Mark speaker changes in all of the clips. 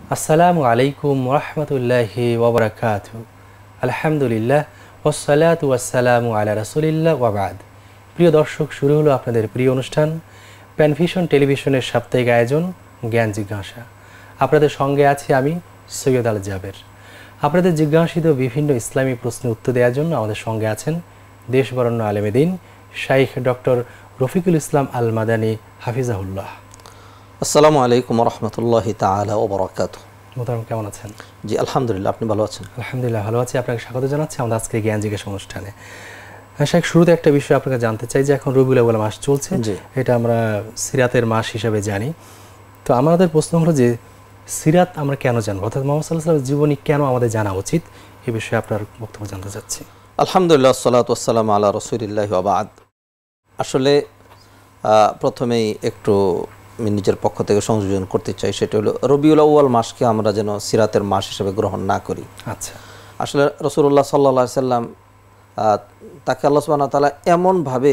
Speaker 1: আসসালামু আলাইকুম ওরহমতুল্লাহি ওবরাকাতুহু। আলহামদুলিল্লাহ ওয়াসসালাতু ওয়াসসালামু আলা রাসূলিল্লাহ ওয়া বাদ। প্রিয় দর্শক, শুরু হলো আপনাদের প্রিয় অনুষ্ঠান প্যানভিশন টেলিভিশনের সাপ্তাহিক আয়োজন জ্ঞান জিজ্ঞাসা। আপনাদের সঙ্গে আছি আমি সৈয়দ আল জাবের। আপনাদের জিজ্ঞাসিত বিভিন্ন ইসলামী প্রশ্নের উত্তর দেওয়ার জন্য আমাদের সঙ্গে আছেন দেশবরেণ্য আলেমে দ্বীন শাইখ ডক্টর রফিকুল ইসলাম আল মাদানী হাফিজাহুল্লাহ।
Speaker 2: আসসালামু আলাইকুম রহমতুল্লাহি তাআলা ওয়া বারাকাতুহু।
Speaker 1: মোহতারাম, কেমন আছেন?
Speaker 2: জি আলহামদুলিল্লাহ, আপনি ভালো আছেন?
Speaker 1: আলহামদুলিল্লাহ ভালো আছি। আপনাকে স্বাগত জানাচ্ছি আমাদের আজকে জ্ঞান জিজ্ঞাসা অনুষ্ঠানে। শাইখ, শুরুতে একটা বিষয় আপনাকে জানতে চাই যে এখন রবিউল আউয়াল মাস চলছে, এটা আমরা সিরাতের মাস হিসেবে জানি। তো আমাদের প্রশ্ন হলো যে সিরাত আমরা কেন জানবো, অর্থাৎ মুহাম্মদ সাল্লাল্লাহু আলাইহি ওয়াসাল্লামের জীবনী কেন আমাদের জানা উচিত, এই বিষয়ে আপনার বক্তব্য জানতে চাচ্ছি।
Speaker 2: আলহামদুলিল্লাহ, আসসালাতু ওয়াসসালামু আলা রাসূলিল্লাহি ওয়া বাদ। আসলে প্রথমেই একটু আমি নিজের পক্ষ থেকে সংযোজন করতে চাই, সেটা হলো রবিউল আউয়াল মাসকে আমরা যেন সিরাতের মাস হিসেবে গ্রহণ না করি।
Speaker 1: আচ্ছা,
Speaker 2: আসলে রাসূলুল্লাহ সাল্লাল্লাহু আলাইহি সাল্লাম তাকে আল্লাহ সুবহানাহু ওয়া তাআলা এমনভাবে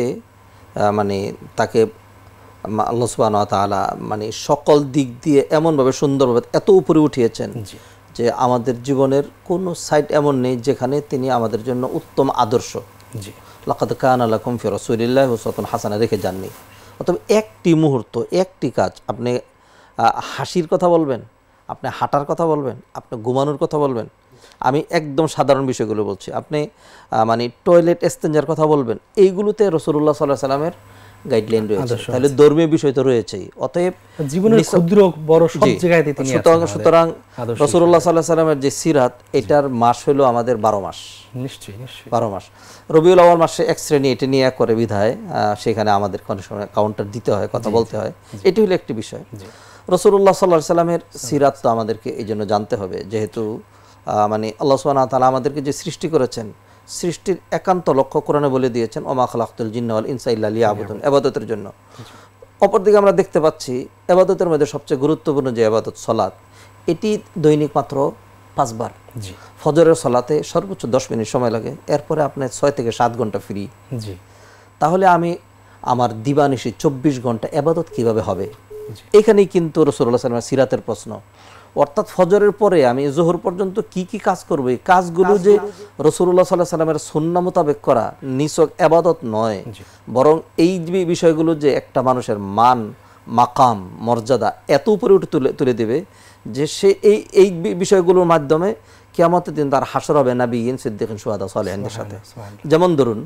Speaker 2: তাকে আল্লাহ সুবহানাহু ওয়া তাআলা সকল দিক দিয়ে এমনভাবে সুন্দরভাবে এত উপরে উঠিয়েছেন যে আমাদের জীবনের কোনো সাইড এমন নেই যেখানে তিনি আমাদের জন্য উত্তম আদর্শ লাকাদ কানা লাকুম ফি রাসূলিল্লাহি উসওয়াতুন হাসানা রেখে যাননি। অথবা একটি মুহূর্ত, একটি কাজ, আপনি হাসির কথা বলবেন, আপনি হাঁটার কথা বলবেন, আপনি ঘুমানোর কথা বলবেন, আমি একদম সাধারণ বিষয়গুলো বলছি, আপনি টয়লেট এস্তেঞ্জার কথা বলবেন, এইগুলোতে রাসূলুল্লাহ সাল্লাল্লাহু আলাইহি সাল্লামের গাইডলাইন রয়েছে। তাহলে ধর্মীয় বিষয় তো রয়েছেই, অতএব জীবনের ক্ষুদ্র বড় সব জায়গায় তিনি আছেন। সুতরাং রাসূলুল্লাহ সাল্লাল্লাহু আলাইহি সাল্লামের যে সিরাত, এটার মাস হলো আমাদের 12 মাস। নিশ্চয়ই 12 মাস। রবিউল আউয়াল মাসে এক শ্রেণী এটা নিয়ে করে বিধায় সেখানে আমাদের কোনো সময় কাউন্টার দিতে হয়, কথা বলতে হয়, এটি হলো একটি বিষয়। রাসূলুল্লাহ সাল্লাল্লাহু আলাইহি সাল্লামের সিরাত তো আমাদেরকে এই জন্য জানতে হবে, যেহেতু আল্লাহ সুবহানাহু ওয়া তাআলা আমাদেরকে যে সৃষ্টি করেছেন, সৃষ্টির একান্ত লক্ষ্য কোরআনে বলে দিয়েছেন, ওমা খালাকতুল জিন্না ওয়াল ইনসা ইল্লা লিয়াবুদুন, ইবাদতের জন্য। অপরদিকে আমরা দেখতে পাচ্ছি ইবাদতের মধ্যে সবচেয়ে গুরুত্বপূর্ণ যে ইবাদত সালাত, এটি দৈনিক মাত্র 5 বার। ফজরের সালাতে সর্বোচ্চ 10 মিনিট সময় লাগে, এরপরে আপনার 6 থেকে 7 ঘন্টা ফ্রি। তাহলে আমি আমার দিবানিশি 24 ঘন্টা ইবাদত কিভাবে হবে? এখানেই কিন্তু রাসূলুল্লাহ সাল্লাল্লাহু আলাইহি ওয়াসাল্লামের সিরাতের প্রশ্ন। অর্থাৎ ফজরের পরে আমি জোহর পর্যন্ত কি কি কাজ করব, এই কাজগুলো যে রাসূলুল্লাহ সাল্লাল্লাহু আলাইহি ওয়াসাল্লামের সুন্নাহ মোতাবেক করা নিছক ইবাদত নয়, বরং এই বিষয়গুলো যে একটা মানুষের মান, মাকাম, মর্যাদা এত উপরে উঠে তুলে দেবে যে সে এই বিষয়গুলোর মাধ্যমে কিয়ামতের দিন তার হাসর হবে নবিয়্যিন, সিদ্দিকিন, শুহাদা, সালেহিনদের সাথে। যেমন ধরুন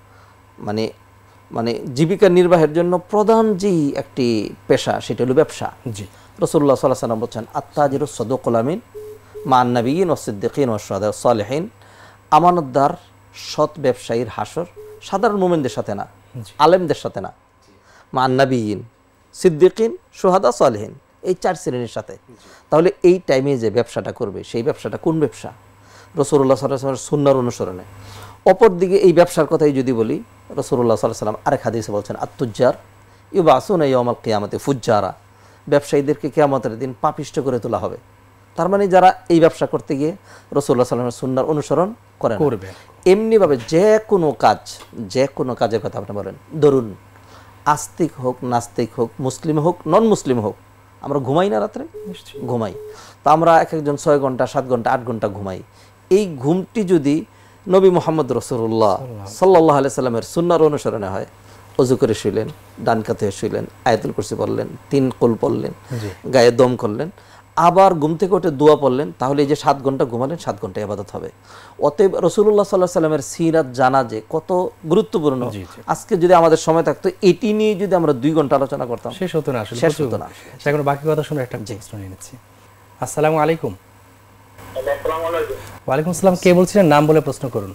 Speaker 2: জীবিকা নির্বাহের জন্য প্রধান যে একটি পেশা, সেটা হলো ব্যবসা। রাসূলুল্লাহ সাল্লাল্লাহু আলাইহি ওয়াসাল্লাম বলেছেন, আত-তাজিরুস সাদুকুল আমিন মা'আন নাবিয়্যিন ওয়াস সিদ্দিকিন ওয়াশ শুহাদা ওয়াস সালেহিন। আমানতদার সৎ ব্যবসায়ীর হাসর সাধারণ মুমিনদের সাথে না, আলেমদের সাথে না, মা'আন নাবিয়্যিন, সিদ্দিকিন, শুহাদা, সালেহিন, এই 4 শ্রেণীর সাথে। তাহলে এই টাইমে যে ব্যবসাটা করবে, সেই ব্যবসাটা কোন ব্যবসা? রাসূলুল্লাহ সাল্লাল্লাহু আলাইহি ওয়াসাল্লামের সুন্নাহর অনুসরণে। অপরদিকে এই ব্যবসার কথাই যদি বলি, রাসূলুল্লাহ সাল্লাল্লাহু আলাইহি ওয়াসাল্লাম আরেক হাদিসে বলছেন, আত-তুজ্জার ইউবাসুনা ইয়াওমাল কিয়ামাতি ফুজ্জারা, ব্যবসায়ীদেরকে কিয়ামতের দিন পাপিষ্ঠ করে তোলা হবে। তার মানে যারা এই ব্যবসা করতে গিয়ে রাসূলুল্লাহ সাল্লাল্লাহু আলাইহি ওয়াসাল্লামের সুন্নাহর অনুসরণ করবে। এমনিভাবে যে কোনো কাজের কথা আপনি বলেন, ধরুন আস্তিক হোক, নাস্তিক হোক, মুসলিম হোক, নন মুসলিম হোক, আমরা ঘুমাই না রাত্রে? ঘুমাই। তা আমরা একজন 6 ঘন্টা, 7 ঘন্টা, 8 ঘন্টা ঘুমাই। এই ঘুমটি যদি নবী মুহাম্মদ রাসূলুল্লাহ সাল্লাল্লাহু আলাইহি সাল্লামের সুন্নাহর অনুসরণে হয়, ওযু করে শুইলেন, ডান কাতে শুইলেন, আয়াতুল কুরসি পড়লেন, 3 কুল পড়লেন, গায়ে দম করলেন, আবার ঘুম থেকে উঠে দোয়া পড়লেন, তাহলে এই যে 7 ঘন্টা ঘুমালেন, 7 ঘন্টা ইবাদত হবে। অতএব রাসূলুল্লাহ সাল্লাল্লাহু আলাইহি সাল্লামের সিরাত জানা যে কত গুরুত্বপূর্ণ, আজকে যদি আমাদের সময় থাকতো এটি নিয়ে যদি আমরা 2 ঘন্টা আলোচনা করতাম, শেষ হতো না। এখন বাকি কথা শুনে একটা প্রশ্ন নিয়ে নিচ্ছি। আসসালামু আলাইকুম। ওয়ালাইকুম আসসালাম। কে বলছিলেন? নাম বলে প্রশ্ন করুন।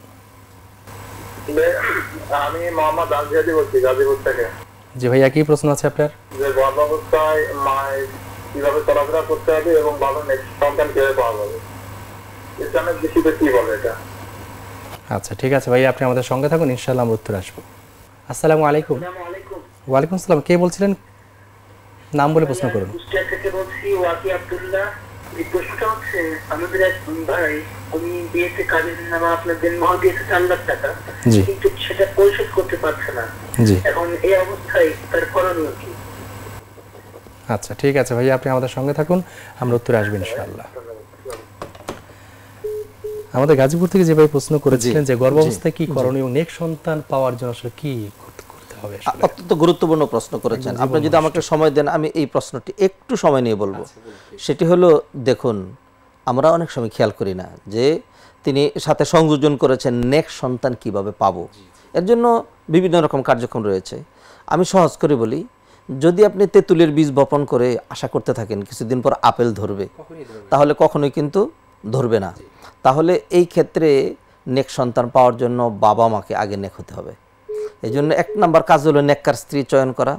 Speaker 3: আমি মোহাম্মদ আজহাদি বলছি, গাজীপুর থেকে।
Speaker 1: জি ভাইয়া, কি প্রশ্ন আছে আপনার?
Speaker 3: যে গর্ভাবস্থায় মায়ের কিভাবে চলাফেরা করতে হবে এবং ভালো সন্তান কিভাবে পাওয়া যাবে, ইসলামের দৃষ্টিতে কি বলে এটা?
Speaker 1: আচ্ছা, ঠিক আছে ভাইয়া, আপনি আমাদের সঙ্গে থাকুন, ইনশাআল্লাহ আমরা উত্তর আসবো। আসসালামু আলাইকুম। ওয়ালাইকুম আসসালাম। কে বলছিলেন? নাম বলে প্রশ্ন করুন।
Speaker 3: কুষ্টিয়া থেকে বলছি, ওয়াকি আব্দুল্লাহ। এই প্রশ্নটা হচ্ছে, আমাদের এক ভাই, উনি বিয়েতে কাজের নামে আপনাদের মা দিয়েছে 4 লাখ টাকা, কিন্তু সেটা পরিশোধ করতে পারছে না। এখন এই অবস্থায় তার করণীয় কি?
Speaker 1: আচ্ছা ঠিক আছে ভাইয়া, আপনি আমাদের সঙ্গে থাকুন, আমরা উত্তরে আসবো ইনশাআল্লাহ। আমাদের গাজীপুর থেকে যে ভাই প্রশ্ন করেছিলেন যে গর্ভাবস্থায় কি করণীয়, নেক্সট সন্তান পাওয়ার জন্য আসলে কি করতে হবে?
Speaker 2: অত্যন্ত গুরুত্বপূর্ণ প্রশ্ন করেছেন আপনি। যদি আমাকে সময় দেন আমি এই প্রশ্নটি একটু সময় নিয়ে বলবো। সেটি হলো, দেখুন আমরা অনেক সময় খেয়াল করি না যে তিনি সাথে সংযোজন করেছেন নেক্সট সন্তান কিভাবে পাবো। এর জন্য বিভিন্ন রকম কার্যক্রম রয়েছে। আমি সহজ করে বলি, যদি আপনি তেঁতুলের বীজ বপন করে আশা করতে থাকেন কিছুদিন পর আপেল ধরবে, তাহলে কখনোই কিন্তু ধরবে না। তাহলে এই ক্ষেত্রে নেক্সট সন্তান পাওয়ার জন্য বাবা মাকে আগে নেক হতে হবে। এই জন্য 1 নম্বর কাজ হলো নেককার স্ত্রী চয়ন করা,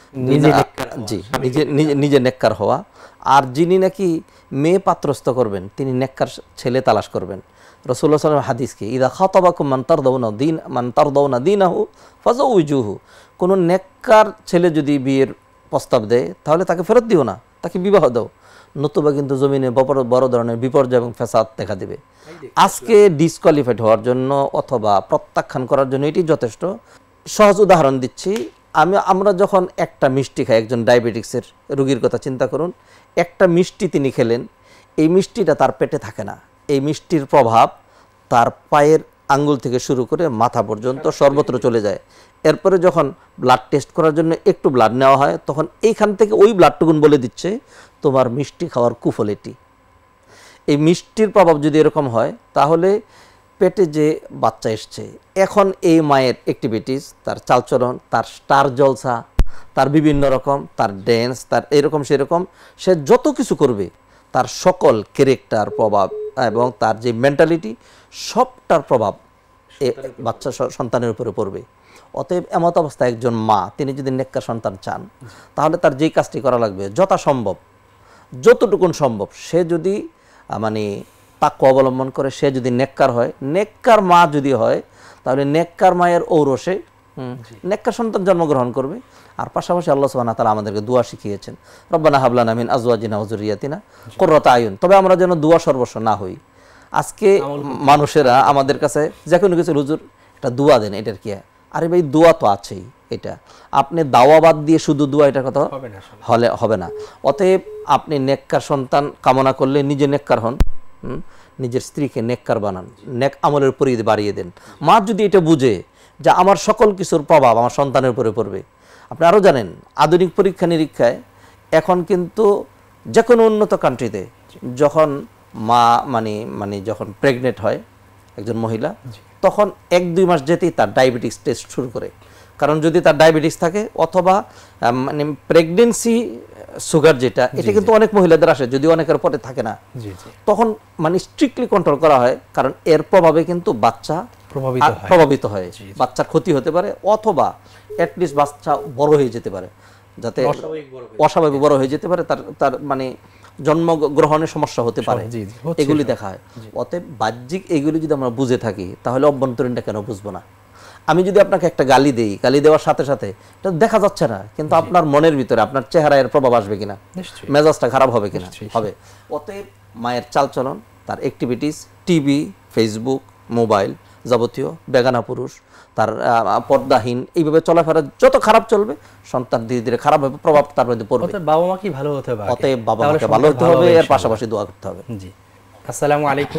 Speaker 2: নিজে নেককার হওয়া। আর যিনি নাকি মেয়ে পাত্রস্থ করবেন তিনি নেককার ছেলে তালাশ করবেন। রাসূলুল্লাহ সাল্লাল্লাহু আলাইহি ওয়াসাল্লাম হাদিসকে ইদা খাতাবাকুম মান তারদাউনা দীনাহু ফাযাউজুহু, কোনো নেককার ছেলে যদি বিয়ের প্রস্তাব দেয় তাহলে তাকে ফেরত দিও না, তাকে বিবাহ দাও, নতুবা কিন্তু জমিনে বড় ধরনের বিপর্যয় এবং ফ্যাসাদ দেখা দেবে। আজকে ডিসকোয়ালিফাইড হওয়ার জন্য অথবা প্রত্যাখ্যান করার জন্য এটি যথেষ্ট। সহজ উদাহরণ দিচ্ছি, আমরা যখন একটা মিষ্টি খাই, একজন ডায়াবেটিক্সের রোগীর কথা চিন্তা করুন, একটা মিষ্টি তিনি খেলেন, এই মিষ্টিটা তার পেটে থাকে না, এই মিষ্টির প্রভাব তার পায়ের আঙ্গুল থেকে শুরু করে মাথা পর্যন্ত সর্বত্র চলে যায়। এরপরে যখন ব্লাড টেস্ট করার জন্য একটু ব্লাড নেওয়া হয়, তখন এইখান থেকে ওই ব্লাডটুকুন বলে দিচ্ছে তোমার মিষ্টি খাওয়ার কুফল এটি। এই মিষ্টির প্রভাব যদি এরকম হয়, তাহলে পেটে যে বাচ্চা এসছে, এখন এই মায়ের অ্যাক্টিভিটিস, তার চালচলন, তার স্টার জলসা, তার বিভিন্ন রকম, তার ড্যান্স, তার এরকম সেরকম, সে যত কিছু করবে তার সকল ক্যারেক্টার প্রভাব এবং তার যে মেন্টালিটি সবটার প্রভাব বাচ্চা সন্তানের উপরে পড়বে। অতএব এমত অবস্থায় একজন মা তিনি যদি নেককার সন্তান চান, তাহলে তার যেই কাজটি করা লাগবে যথাসম্ভব, যতটুকুন সম্ভব, সে যদি মানে তাকওয়া অবলম্বন করে, সে যদি নেককার হয়, নেককার মা যদি হয়, তাহলে নেককার মায়ের ঔরসে নেককার সন্তান জন্মগ্রহণ করবে। আর পাশাপাশি আল্লাহ সুবহানাহু ওয়া তাআলা আমাদেরকে দোয়া শিখিয়েছেন, রব্বানা হাব লানা মিন আজওয়াজিনা ওয়া যুররিয়াতিনা কুররাতা আয়ুন। তবে আমরা যেন দোয়া সর্বস্ব না হই। আজকে মানুষেরা আমাদের কাছে যে কোনো কিছু, হুজুর একটা দোয়া দেন, এটার কি? আরে ভাই দোয়া তো আছেই, এটা আপনি দাওয়াবাদ দিয়ে শুধু দোয়া এটার কথা হবে না। অতএব আপনি নেককার সন্তান কামনা করলে নিজে নেককার হন, নিজের স্ত্রীকে নেককার বানান, নেক আমলের পরিধি বাড়িয়ে দেন। মা যদি এটা বুঝে যে আমার সকল কিছুর প্রভাব আমার সন্তানের উপরে পড়বে। আপনি আরও জানেন, আধুনিক পরীক্ষা নিরীক্ষায় এখন কিন্তু যে কোনো উন্নত কান্ট্রিতে যখন মা মানে যখন প্রেগনেন্ট হয় একজন মহিলা, তখন 1-2 মাস যেতেই তার ডায়াবেটিস টেস্ট শুরু করে। কারণ যদি তার ডায়াবেটিস থাকে অথবা মানে প্রেগনেন্সি সুগার যেটা, এটা কিন্তু অনেক মহিলাদের আসে, যদিও অনেকের পরে থাকে না, তখন মানে স্ট্রিক্টলি কন্ট্রোল করা হয়। কারণ এর প্রভাবে কিন্তু বাচ্চা প্রভাবিত হয়, বাচ্চার ক্ষতি হতে পারে, অথবা অ্যাটলিস্ট বাচ্চা বড় হয়ে যেতে পারে, যাতে অস্বাভাবিক বড় হয়ে যেতে পারে, তার মানে জন্মগ্রহণের সমস্যা হতে পারে, এগুলি দেখা হয়। অতএব বাহ্যিক এগুলি যদি আমরা বুঝে থাকি, তাহলে অভ্যন্তরীণটা কেন বুঝবো না? আমি যদি আপনাকে একটা গালি দেই, গালি দেওয়ার সাথে সাথে এটা দেখা যাচ্ছে না, কিন্তু আপনার মনের ভিতরে আপনার চেহারায় এর প্রভাব আসবে কিনা, মেজাজটা খারাপ হবে কিনা, হবে। অতএব মায়ের চালচলন, তার অ্যাক্টিভিটিস, টিভি, ফেসবুক, মোবাইল, যাবতীয় বেগানা পুরুষ, তার পর্দাহীন, এইভাবে চলাফেরা যত খারাপ চলবে, সন্তান ধীরে ধীরে খারাপ হবে, প্রভাব তার মধ্যে পড়বে।
Speaker 1: বাবা মা কি ভালো হতে হবে,
Speaker 2: অতএব বাবা মাকে ভালো হতে হবে, এর পাশাপাশি দোয়া করতে হবে।
Speaker 1: জি, আসসালামু আলাইকুম।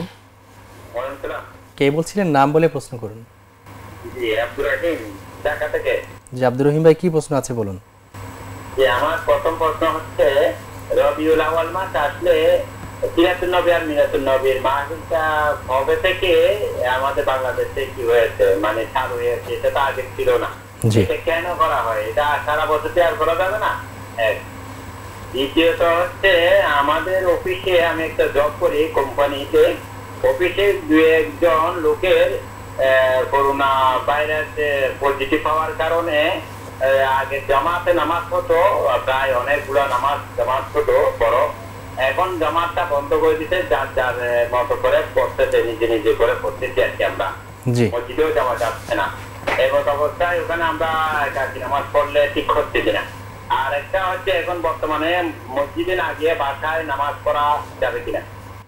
Speaker 1: কে বলছিলেন? নাম বলে প্রশ্ন করুন।
Speaker 3: জি, আব্দুর রহিম, ঢাকা থেকে।
Speaker 1: জি, আব্দুর রহিম ভাই, কি প্রশ্ন আছে বলুন।
Speaker 3: যে আমার প্রথম প্রশ্ন হচ্ছে, রবিউল আউয়াল মাস আসলে সিরাতুন নবী আর মিলাদুন নবীর মাহফিলটা কবে থেকে আমাদের বাংলাদেশে কি হয়েছে, মানে চালু হয়েছে? এটা তো আগে ছিল না, এটা কেন করা হয়? এটা সারা বছর আর করা যাবে না? দ্বিতীয়ত হচ্ছে, আমাদের অফিসে আমি একটা জব করি কোম্পানিতে, অফিসে 2-1 লোকের করোনা ভাইরাস পজিটিভ হওয়ার কারণে আগে জামাতে নামাজ হতো, প্রায় অনেকগুলো জামাত হতো বড়, এখন জামাতটা বন্ধ করে দিতে, যার যার মতো করে পড়তেছে, নিজে করে পড়তেছি আর কি। আমরা মসজিদেও যাওয়া যাচ্ছে না, এমন অবস্থায় ওখানে আমরা একাকী নামাজ পড়লে ঠিক হচ্ছে কিনা। আর একটা হচ্ছে, এখন বর্তমানে মসজিদে না গিয়ে বাসায় নামাজ পড়া যাবে কিনা।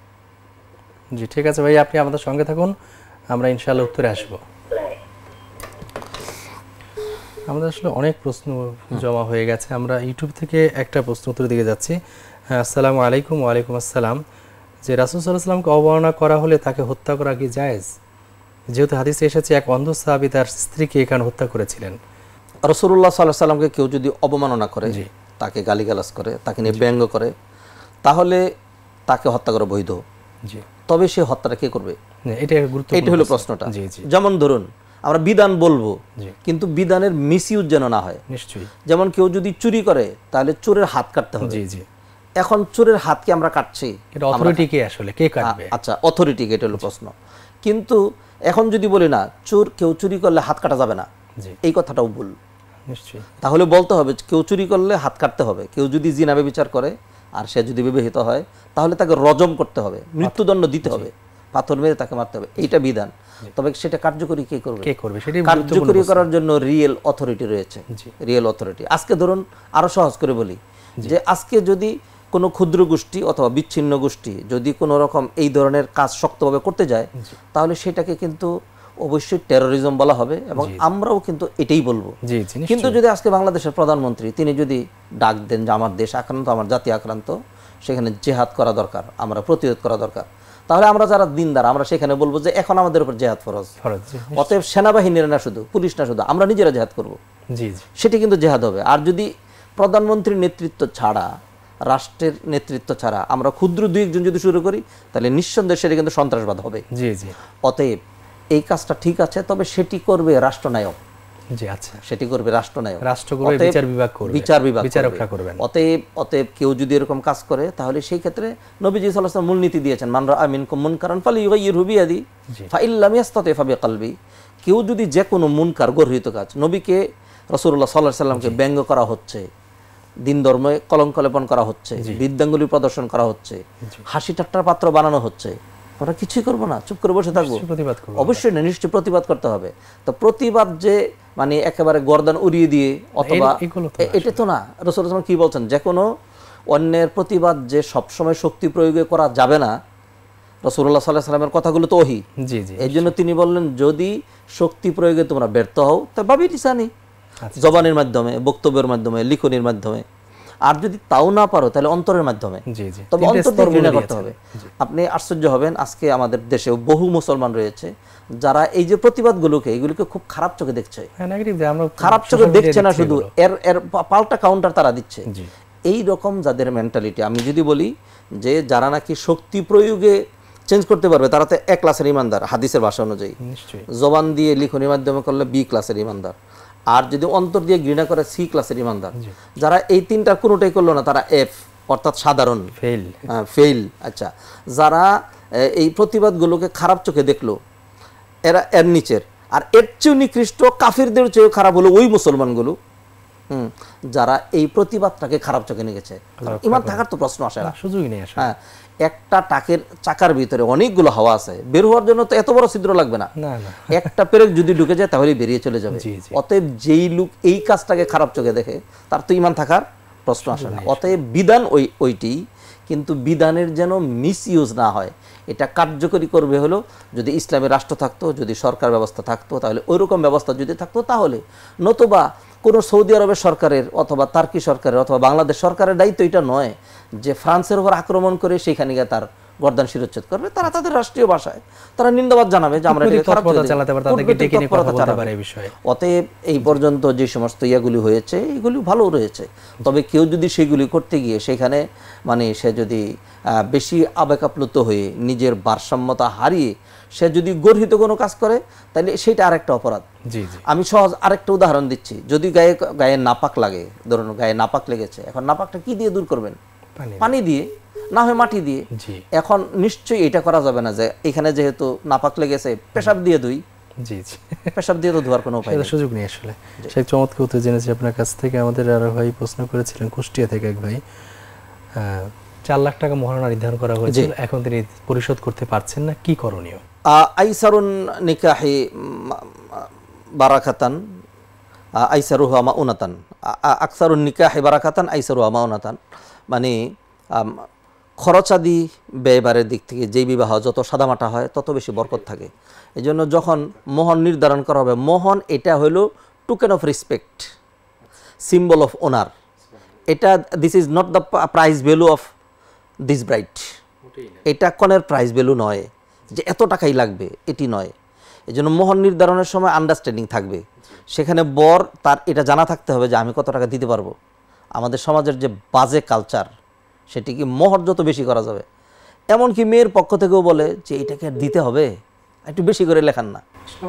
Speaker 1: জি, ঠিক আছে ভাই, আপনি আমাদের সঙ্গে থাকুন, আমরা ইনশাআল্লাহ উত্তরে আসবো। আমাদের আসলে অনেক প্রশ্ন জমা হয়ে গেছে, আমরা ইউটিউব থেকে একটা প্রশ্ন উত্তর দিকে যাচ্ছি। হ্যাঁ, আসসালামু আলাইকুম। ওয়ালাইকুম আসসালাম। যে রাসূল সাল্লাল্লাহু আলাইহি ওয়াসাল্লামকে অবমাননা করা হলে তাকে হত্যা করা কি জায়েজ? যেহেতু হাদিসে এসেছে এক অন্ধ সাহাবী তার স্ত্রীকে এখানে হত্যা করেছিলেন।
Speaker 2: রাসূলুল্লাহ সাল্লাল্লাহু আলাইহি সাল্লামকে কেউ যদি অবমাননা করে, তাকে গালিগালাজ করে, তাকে নিয়ে ব্যঙ্গ করে, তাহলে তাকে হত্যা করা বৈধ।
Speaker 1: জি,
Speaker 2: তবে সে হত্যাটা কে করবে?
Speaker 1: এটা গুরুত্বপূর্ণ,
Speaker 2: এটা হলো প্রশ্নটা।
Speaker 1: জি জি,
Speaker 2: যেমন ধরুন আমরা বিধান বলবো,
Speaker 1: জি,
Speaker 2: কিন্তু বিধানের মিসইউজ যেন না হয়।
Speaker 1: নিশ্চয়ই।
Speaker 2: যেমন কেউ যদি চুরি করে তাহলে চোরের হাত কাটতে হবে।
Speaker 1: জি জি,
Speaker 2: এখন চোরের হাত কি আমরা কাটছি?
Speaker 1: এটা অথরিটি কে আসলে কে কাটবে?
Speaker 2: আচ্ছা, অথরিটি কে, এটা হলো প্রশ্ন। কিন্তু এখন যদি বলি না কেউ চুরি করলে হাত কাটা যাবে না,
Speaker 1: জি,
Speaker 2: এই কথাটাও ভুল।
Speaker 1: নিশ্চয়ই।
Speaker 2: তাহলে বলতে হবে কেউ চুরি করলে হাত কাটতে হবে। কেউ যদি জিনা ব্যভিচার করে আর সে যদি বিবাহিত হয় তাহলে তাকে রজম করতে হবে, মৃত্যুদণ্ড দিতে হবে, পাথর মেরে তাকে মারতে হবে। এইটা বিধান। তবে সেটা কার্যকরী কে করবে?
Speaker 1: কে করবে সেটাই
Speaker 2: কার্যকরী করার জন্য রিয়েল অথরিটি রয়েছে। Real authority. আজকে ধরুন আরো সহজ করে বলি, যে আজকে যদি কোনো ক্ষুদ্র গোষ্ঠী অথবা বিচ্ছিন্ন গোষ্ঠী যদি কোনো রকম এই ধরনের কাজ শক্তভাবে করতে যায়, তাহলে সেটাকে কিন্তু অবশ্যই টেরোরিজম বলা হবে, এবং আমরাও কিন্তু এটাই বলবো। কিন্তু যদি আজকে বাংলাদেশের প্রধানমন্ত্রী তিনি যদি ডাক দেন যে আমার দেশ আক্রান্ত, আমার জাতি আক্রান্ত, সেখানে জেহাদ করা দরকার, আমরা প্রতিরোধ করা দরকার, তাহলে আমরা যারা দিনদার আমরা সেখানে বলবো যে এখন আমাদের উপর জেহাদ ফরজ। অতএব সেনাবাহিনীর না শুধু, পুলিশ না শুধু, আমরা নিজেরা জেহাদ করবো, সেটি কিন্তু জেহাদ হবে। আর যদি প্রধানমন্ত্রীর নেতৃত্ব ছাড়া, রাষ্ট্রের নেতৃত্ব ছাড়া আমরা ক্ষুদ্র দুই একজন যদি শুরু করি, তাহলে নিঃসন্দেহে সেটা কিন্তু সন্ত্রাসবাদ হবে। অতএব এই কাজটা ঠিক আছে, তবে সেটি করবে রাষ্ট্রনায়ক। জি, আচ্ছা, সেটি করবে রাষ্ট্রনায়ক, বিচার বিভাগ করবে। অতএব কেউ যদি এরকম কাজ করে, তাহলে সেই ক্ষেত্রে নবীজি সাল্লাল্লাহু আলাইহি ওয়াসাল্লাম মূলনীতি দিয়েছেন, মান রাআ মিনকুম মুনকারান ফালিয়ুগাইয়িরহু বিয়াদি ফাইন লাম ইয়াস্তাতি ফাবিকলবি। কেউ যদি যে কোনো মুনকার, গর্হিত কাজ, নবীকে রাসূলুল্লাহ সাল্লাল্লাহু আলাইহি ওয়াসাল্লামকে ব্যঙ্গ করা হচ্ছে, দিন ধর্মে কলঙ্ক লেপন করা হচ্ছে, বিদ্যাঙ্গুলি প্রদর্শন করা হচ্ছে, হাসি ঠাট্টার পাত্র বানানো হচ্ছে, আমরা কিছুই করবো না, চুপ করে বসে থাকবো? অবশ্যই না, নিশ্চয়ই প্রতিবাদ করতে হবে। তো প্রতিবাদ যে মানে একেবারে গর্দান উড়িয়ে দিয়ে অথবা এটা তো না। রাসূলুল্লাহ সাল্লাল্লাহু আলাইহি ওয়াসাল্লাম কি বলছেন, যে কোনো অন্যের প্রতিবাদ যে সবসময় শক্তি প্রয়োগে করা যাবে না, রাসূলুল্লাহ সাল্লাল্লাহু আলাইহি ওয়াসাল্লামের কথাগুলো তো ওহী। এই জন্য তিনি বললেন যদি শক্তি প্রয়োগে তোমরা ব্যর্থ হও তা বাবি লিসানি, জবানের মাধ্যমে, বক্তব্যের মাধ্যমে, লিখনির মাধ্যমে, আর যদি তাও না পারো তাহলে অন্তরের মাধ্যমে। তবে অন্তর দিয়ে ঘৃণা করতে হবে। আপনি আশ্চর্য হবেন, আজকে আমাদের দেশে বহু মুসলমান রয়েছে যারা এই যে প্রতিবাদগুলোকে, এগুলোকে খুব খারাপ চোখে দেখছে। খারাপ চোখে দেখছে না শুধু, এর পাল্টা কাউন্টার তারা দিচ্ছে। এই রকম যাদের মেন্টালিটি, আমি যদি বলি যে যারা নাকি শক্তি প্রয়োগে চেঞ্জ করতে পারবে, তারা তো এক ক্লাসের ইমানদার হাদিসের ভাষা অনুযায়ী। জবান দিয়ে লিখনির মাধ্যমে করলে বি ক্লাসের ইমানদার, আর যদি অন্তর দিয়ে ঘৃণা করে সি ক্লাসের ইমানদার। যারা এই তিনটার কোনোটাই করলো না, তারা এফ, অর্থাৎ সাধারণ ফেল। আচ্ছা, যারা এই প্রতিবাদগুলোকে খারাপ চোখে দেখলো, এরা এর নিচের। আর এর চেয়েও নিকৃষ্ট, কাফিরদের চেয়েও খারাপ হলো ওই মুসলমানগুলো যারা এই প্রতিবাদটাকে খারাপ চোখে নিয়ে গেছে। ইমান থাকার তো প্রশ্ন আসে না, সুযোগই নেই। হ্যাঁ, একটা টাকের চাকার ভিতরে অনেকগুলো হাওয়া আছে, বের হওয়ার জন্য তো এত বড় ছিদ্র লাগবে না, একটা পেরেক যদি ঢুকে যায় তাহলে বেরিয়ে চলে যাবে। অতএব যেই লোক এই কাজটাকে খারাপ চোখে দেখে, তার তো ইমান থাকার প্রশ্ন আসে না। অতএব বিধান ওইটি, কিন্তু বিধানের যেন মিসইউজ না হয়, এটা কার্যকরী করবে হলো যদি ইসলামী রাষ্ট্র থাকতো, যদি সরকার ব্যবস্থা থাকতো, তাহলে ওইরকম ব্যবস্থা যদি থাকতো তাহলে। নতুবা কোনো সৌদি আরবের সরকারের অথবা তার্কি সরকারের অথবা বাংলাদেশ সরকারের দায়িত্ব এটা নয় যে ফ্রান্সের উপর আক্রমণ করে সেখানে গিয়ে তার গর্দান শিরোচ্ছেদ করবে। তারা তাদের রাষ্ট্রীয় ভাষায় তারা নিন্দাবাদ জানাবে যে আমরা অতএব এই পর্যন্ত যে সমস্ত ইয়াগুলি হয়েছে এগুলি ভালো রয়েছে। তবে কেউ যদি সেগুলি করতে গিয়ে সেখানে মানে সে যদি বেশি আবেগাপ্লুত হয়ে নিজের ভারসাম্যতা হারিয়ে সে যদি গর্হিত কোনো কাজ করে, তাহলে সেটা আরেকটা অপরাধ। আমি সহজ আরেকটা উদাহরণ দিচ্ছি। যদি গায়ে নাপাক লাগে, ধরুন গায়ে নাপাক লেগেছে, এখন নাপাকটা কি দিয়ে দূর করবেন? পানি দিয়ে, না হয় মাটি দিয়ে। এখন নিশ্চয়ই এটা করা যাবে না যে এখানে যেহেতু নাপাক লেগেছে পেশাব দিয়ে ধুই। পেশাব দিয়ে তো ধোয়ার কোনো উপায় নেই, সুযোগ নেই আসলে।
Speaker 1: সেই চমৎকার উত্তর জেনেছি আপনার কাছ থেকে। আমাদের আর ভাই প্রশ্ন করেছিলেন কুষ্টিয়া থেকে এক ভাই, 4 লাখ টাকা মহারণা নির্ধারণ করা হয়েছিল, এখন তিনি পরিশোধ করতে পারছেন না, কি করণীয়?
Speaker 2: আইসারুন নিকাহি বারাকাতান আইসারুহা মাউনাতান, আকসারুন নিকাহি বারাকাতান আইসারুহা মাউনাতান। মানে খরচাদি ব্যয়বারের দিক থেকে যেই বিবাহ যত সাদামাটা হয় তত বেশি বরকত থাকে। এই জন্য যখন মোহন নির্ধারণ করা হবে, মোহন এটা হলো token of respect, symbol of honour. এটা this is not the price value of this bride. এটা কনের প্রাইস ভ্যালু নয় যে এত টাকাই লাগবে, এটি নয়। এই জন্য মোহর নির্ধারণের সময় আন্ডারস্ট্যান্ডিং থাকবে, সেখানে বর তার এটা জানা থাকতে হবে যে আমি কত টাকা দিতে পারবো। আমাদের সমাজের যে বাজে কালচার, সেটি কি মোহর যত বেশি করা যাবে, এমনকি মেয়ের পক্ষ থেকেও বলে যে এটাকে দিতে হবে, একটু বেশি করে লেখান না,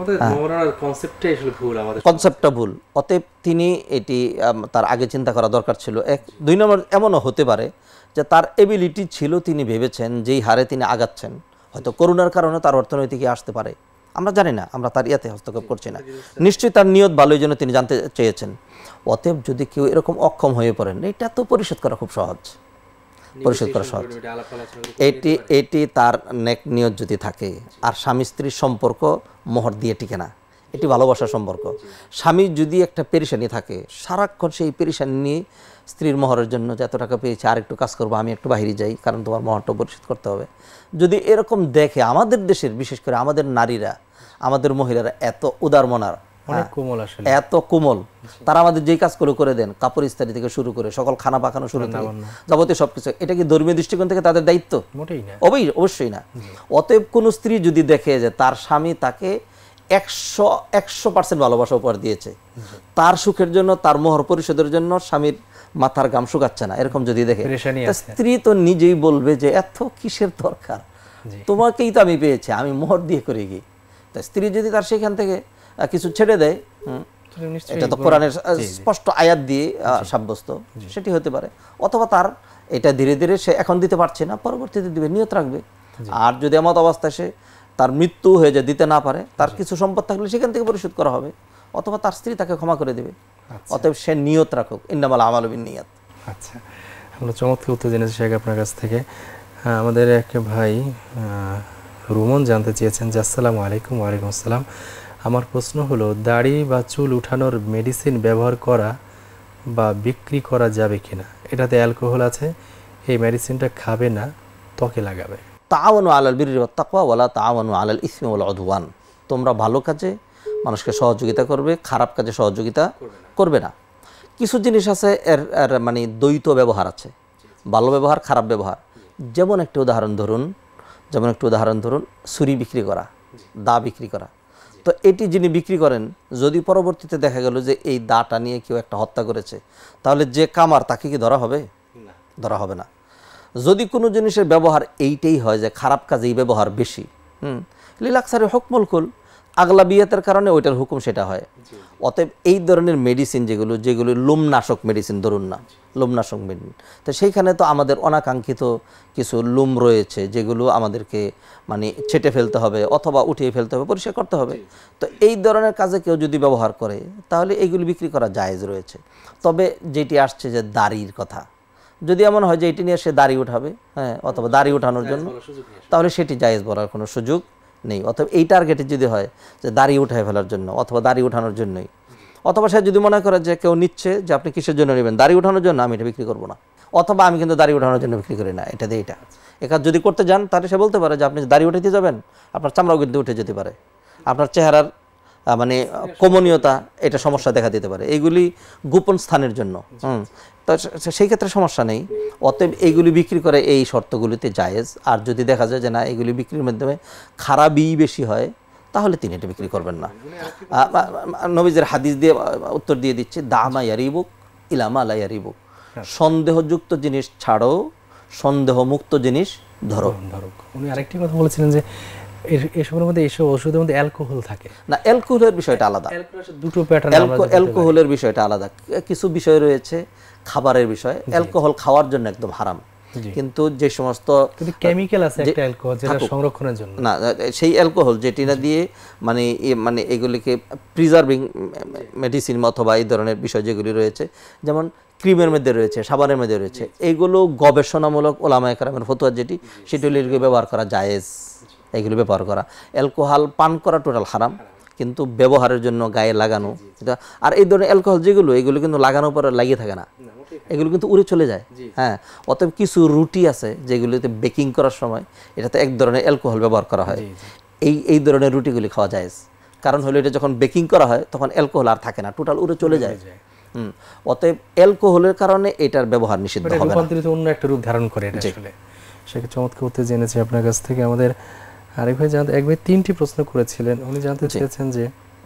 Speaker 2: কনসেপ্টটা ভুল। অতএব তিনি এটি তার আগে চিন্তা করা দরকার ছিল। এক, দুই নম্বর এমনও হতে পারে যে তার এবিলিটি ছিল, তিনি ভেবেছেন যেই হারে তিনি আগাচ্ছেন হয়তো করোনার কারণে তার অর্থনৈতিক আসতে পারে, আমরা জানি না, আমরা তার ইয়াতে হস্তক্ষেপ করছি না, নিশ্চয়ই তার নিয়ত ভালোই জন্য তিনি জানতে চেয়েছেন। অতএব যদি কেউ এরকম অক্ষম হয়ে পড়েন, এটা তো পরিশোধ করা খুব সহজ, পরিশোধ করা সহজ। এটি তার নেক নিয়ত যদি থাকে, আর স্বামী স্ত্রীর সম্পর্ক মোহর দিয়ে টিকে না, এটি ভালোবাসার সম্পর্ক। স্বামী যদি একটা পেরেশানি থাকে, সারাক্ষণ সেই পেরেশানি নিয়ে স্ত্রীর মোহরের জন্য যে এত টাকা পেয়েছি আর একটু কাজ করবো, আমি একটু বাইরে যাই কারণ তোমার মোহরটা পরিশোধ করতে হবে, যদি এরকম দেখে, আমাদের দেশের বিশেষ করে আমাদের নারীরা, আমাদের মহিলারা এত উদার মনার, এত কোমল, তারা আমাদের যেই কাজগুলো করে দেন, কাপড় ইস্ত্রি থেকে শুরু করে সকল খানা পাকানো শুরু থেকে যাবতীয় সবকিছু, এটা কি ধর্মীয় দৃষ্টিকোণ থেকে তাদের দায়িত্ব? অবশ্যই না। অতএব কোন স্ত্রী যদি দেখে যে তার স্বামী তাকে 100% ভালোবাসা উপহার দিয়েছে, তার সুখের জন্য, তার মোহর পরিশোধের জন্য স্বামীর মাথার ঘাম শুকাচ্ছে না, এরকম যদি দেখে, স্ত্রী তো নিজেই বলবে যে এত কিসের দরকার, তোমাকেই তো আমি পেয়েছি, আমি মোহর দিয়ে করে গিয়ে। তাই স্ত্রী যদি তার সেখান থেকে কিছু ছেড়ে দেয়, এটা তো কোরআনের স্পষ্ট আয়াত দিয়ে সাব্যস্ত, সেটি হতে পারে। অথবা তার এটা ধীরে ধীরে সে এখন দিতে পারছে না, পরবর্তীতে দিবে, নিয়ত রাখবে। আর যদি এমত অবস্থায় সে তার মৃত্যু হয়ে যায়, দিতে না পারে, তার কিছু সম্পদ থাকলে সেখান থেকে পরিশোধ করা হবে, অথবা তার স্ত্রী তাকে ক্ষমা করে দেবে। অতএব সে নিয়ত রাখুক, ইন্নামাল আমালু বিন্নিয়াত।
Speaker 1: আচ্ছা, আমরা চমৎকার উত্তর জেনেছি শেখ আপনার কাছ থেকে। আমাদের এক ভাই রুমন জানতে চেয়েছেন যে আসসালামু আলাইকুম। ওয়ালাইকুম আসসালাম। আমার প্রশ্ন হলো, দাড়ি বা চুল উঠানোর মেডিসিন ব্যবহার করা বা বিক্রি করা যাবে কিনা? এটাতে অ্যালকোহল আছে, এই মেডিসিনটা খাবে না, ত্বকে লাগাবে।
Speaker 2: তাআওয়ানু আলাল বিররি ওয়াত তাকওয়া ওয়ালা তাআওয়ানু আলাল ইসমি ওয়াল উদওয়ান। তোমরা ভালো কাজে মানুষকে সহযোগিতা করবে, খারাপ কাজে সহযোগিতা করবে না। কিছু জিনিস আছে এর মানে দ্বৈত ব্যবহার আছে, ভালো ব্যবহার, খারাপ ব্যবহার। যেমন একটা উদাহরণ ধরুন, ছুরি বিক্রি করা, দা বিক্রি করা। তো এটি যিনি বিক্রি করেন, যদি পরবর্তীতে দেখা গেল যে এই দাটা নিয়ে কেউ একটা হত্যা করেছে, তাহলে যে কামার তাকে কি ধরা হবে? ধরা হবে না। যদি কোনো জিনিসের ব্যবহার এইটাই হয় যে খারাপ কাজে এই ব্যবহার বেশি, লিলাকসারে হুকমুল কুল, আগলাবিয়াতের কারণে ওইটার হুকুম সেটা হয়। অতএব এই ধরনের মেডিসিন যেগুলো লোমনাশক মেডিসিন, ধরুন না লোমনাশক মেডিসিন, তো সেইখানে তো আমাদের অনাকাঙ্ক্ষিত কিছু লোম রয়েছে যেগুলো আমাদেরকে মানে ছেটে ফেলতে হবে অথবা উঠিয়ে ফেলতে হবে, পরিষ্কার করতে হবে। তো এই ধরনের কাজে কেউ যদি ব্যবহার করে, তাহলে এইগুলি বিক্রি করা জায়েজ রয়েছে। তবে যেটি আসছে যে দাড়ির কথা, যদি এমন হয় যে এটি নিয়ে সে দাড়ি উঠাবে, হ্যাঁ, অথবা দাড়ি উঠানোর জন্য, তাহলে সেটি জায়েজ বলার কোনো সুযোগ নেই। অথবা এই টার্গেটে যদি হয় যে দাড়ি উঠায় ফেলার জন্য অথবা দাড়ি উঠানোর জন্যই, অথবা সে যদি মনে করে যে কেউ নিচ্ছে যে আপনি কিসের জন্য নেবেন, দাড়ি উঠানোর জন্য, আমি এটা বিক্রি করবো না, অথবা আমি কিন্তু দাড়ি উঠানোর জন্য বিক্রি করি না, এটা দিয়ে এটা একাজ যদি করতে যান, তাহলে সে বলতে পারে যে আপনি দাড়ি উঠাইতে যাবেন, আপনার চামড়াও কিন্তু উঠে যেতে পারে, আপনার চেহারার মানে কমনীয়তা এটা সমস্যা দেখা দিতে পারে, এইগুলি গোপন স্থানের জন্য। তো সেই ক্ষেত্রে সমস্যা নেই। অতএব এইগুলি বিক্রি করে এই শর্তগুলিতে জায়েজ। আর যদি দেখা যায় যে না, এগুলি বিক্রির মাধ্যমে খারাপই বেশি হয়, তাহলে তিনি এটা বিক্রি করবেন না। নবীজের হাদিস দিয়ে উত্তর দিয়ে দিচ্ছে, দামা ইয়ারিবুক ইলামা লা ইয়ারিবুক, সন্দেহযুক্ত জিনিস ছাড়ো, সন্দেহমুক্ত জিনিস ধরো।
Speaker 1: উনি আরেকটি কথা বলেছিলেন যে এসবের মধ্যে, এসব ওষুধের মধ্যে অ্যালকোহল থাকে
Speaker 2: না, অ্যালকোহলের বিষয়টা আলাদা,
Speaker 1: দুটো প্যাটার্ন,
Speaker 2: অ্যালকোহলের বিষয়টা আলাদা। কিছু বিষয় রয়েছে খাবারের বিষয়, অ্যালকোহল খাওয়ার জন্য একদম হারাম, কিন্তু যে সমস্ত
Speaker 1: কেমিক্যাল আছে একটা অ্যালকোহল যেটা সংরক্ষণের জন্য,
Speaker 2: না সেই অ্যালকোহল যেটি না দিয়ে মানে এগুলিকে প্রিজার্ভিং মেডিসিন অথবা এই ধরনের বিষয় যেগুলি রয়েছে, যেমন ক্রিমের মধ্যে রয়েছে, সাবানের মধ্যে রয়েছে, এইগুলো গবেষণামূলক ওলামায়ে কেরামের ফতোয়া যেটি, সেগুলিকে ব্যবহার করা জায়েজ, এগুলো ব্যবহার করা। অ্যালকোহল পান করা টোটাল হারাম, কিন্তু ব্যবহারের জন্য গায়ে লাগানো, আর এই ধরনের অ্যালকোহল যেগুলো, এগুলো কিন্তু লাগানোর পরে লাগিয়ে থাকে না, এগুলো কিন্তু উড়ে চলে যায়। হ্যাঁ, অতএব কিছু রুটি আছে যেগুলিতে বেকিং করার সময় এটাতে এক ধরনের অ্যালকোহল ব্যবহার করা হয়, এই ধরনের রুটিগুলি খাওয়া জায়েজ। কারণ হলো এটা যখন বেকিং করা হয় তখন অ্যালকোহল আর থাকে না, টোটাল উড়ে চলে যায়। অতএব অ্যালকোহলের কারণে এটার ব্যবহার নিষিদ্ধ হবে না,
Speaker 1: রূপান্তরিত অন্য একটা রূপ ধারণ করে এটা আসলে। সেটা চমৎকার উত্তর জেনেছি আপনার কাছ থেকে। আমাদের আরেক ভাই জানতে, এক ভাই 3টি প্রশ্ন করেছিলেন। উনি জানতে চেয়েছেন যে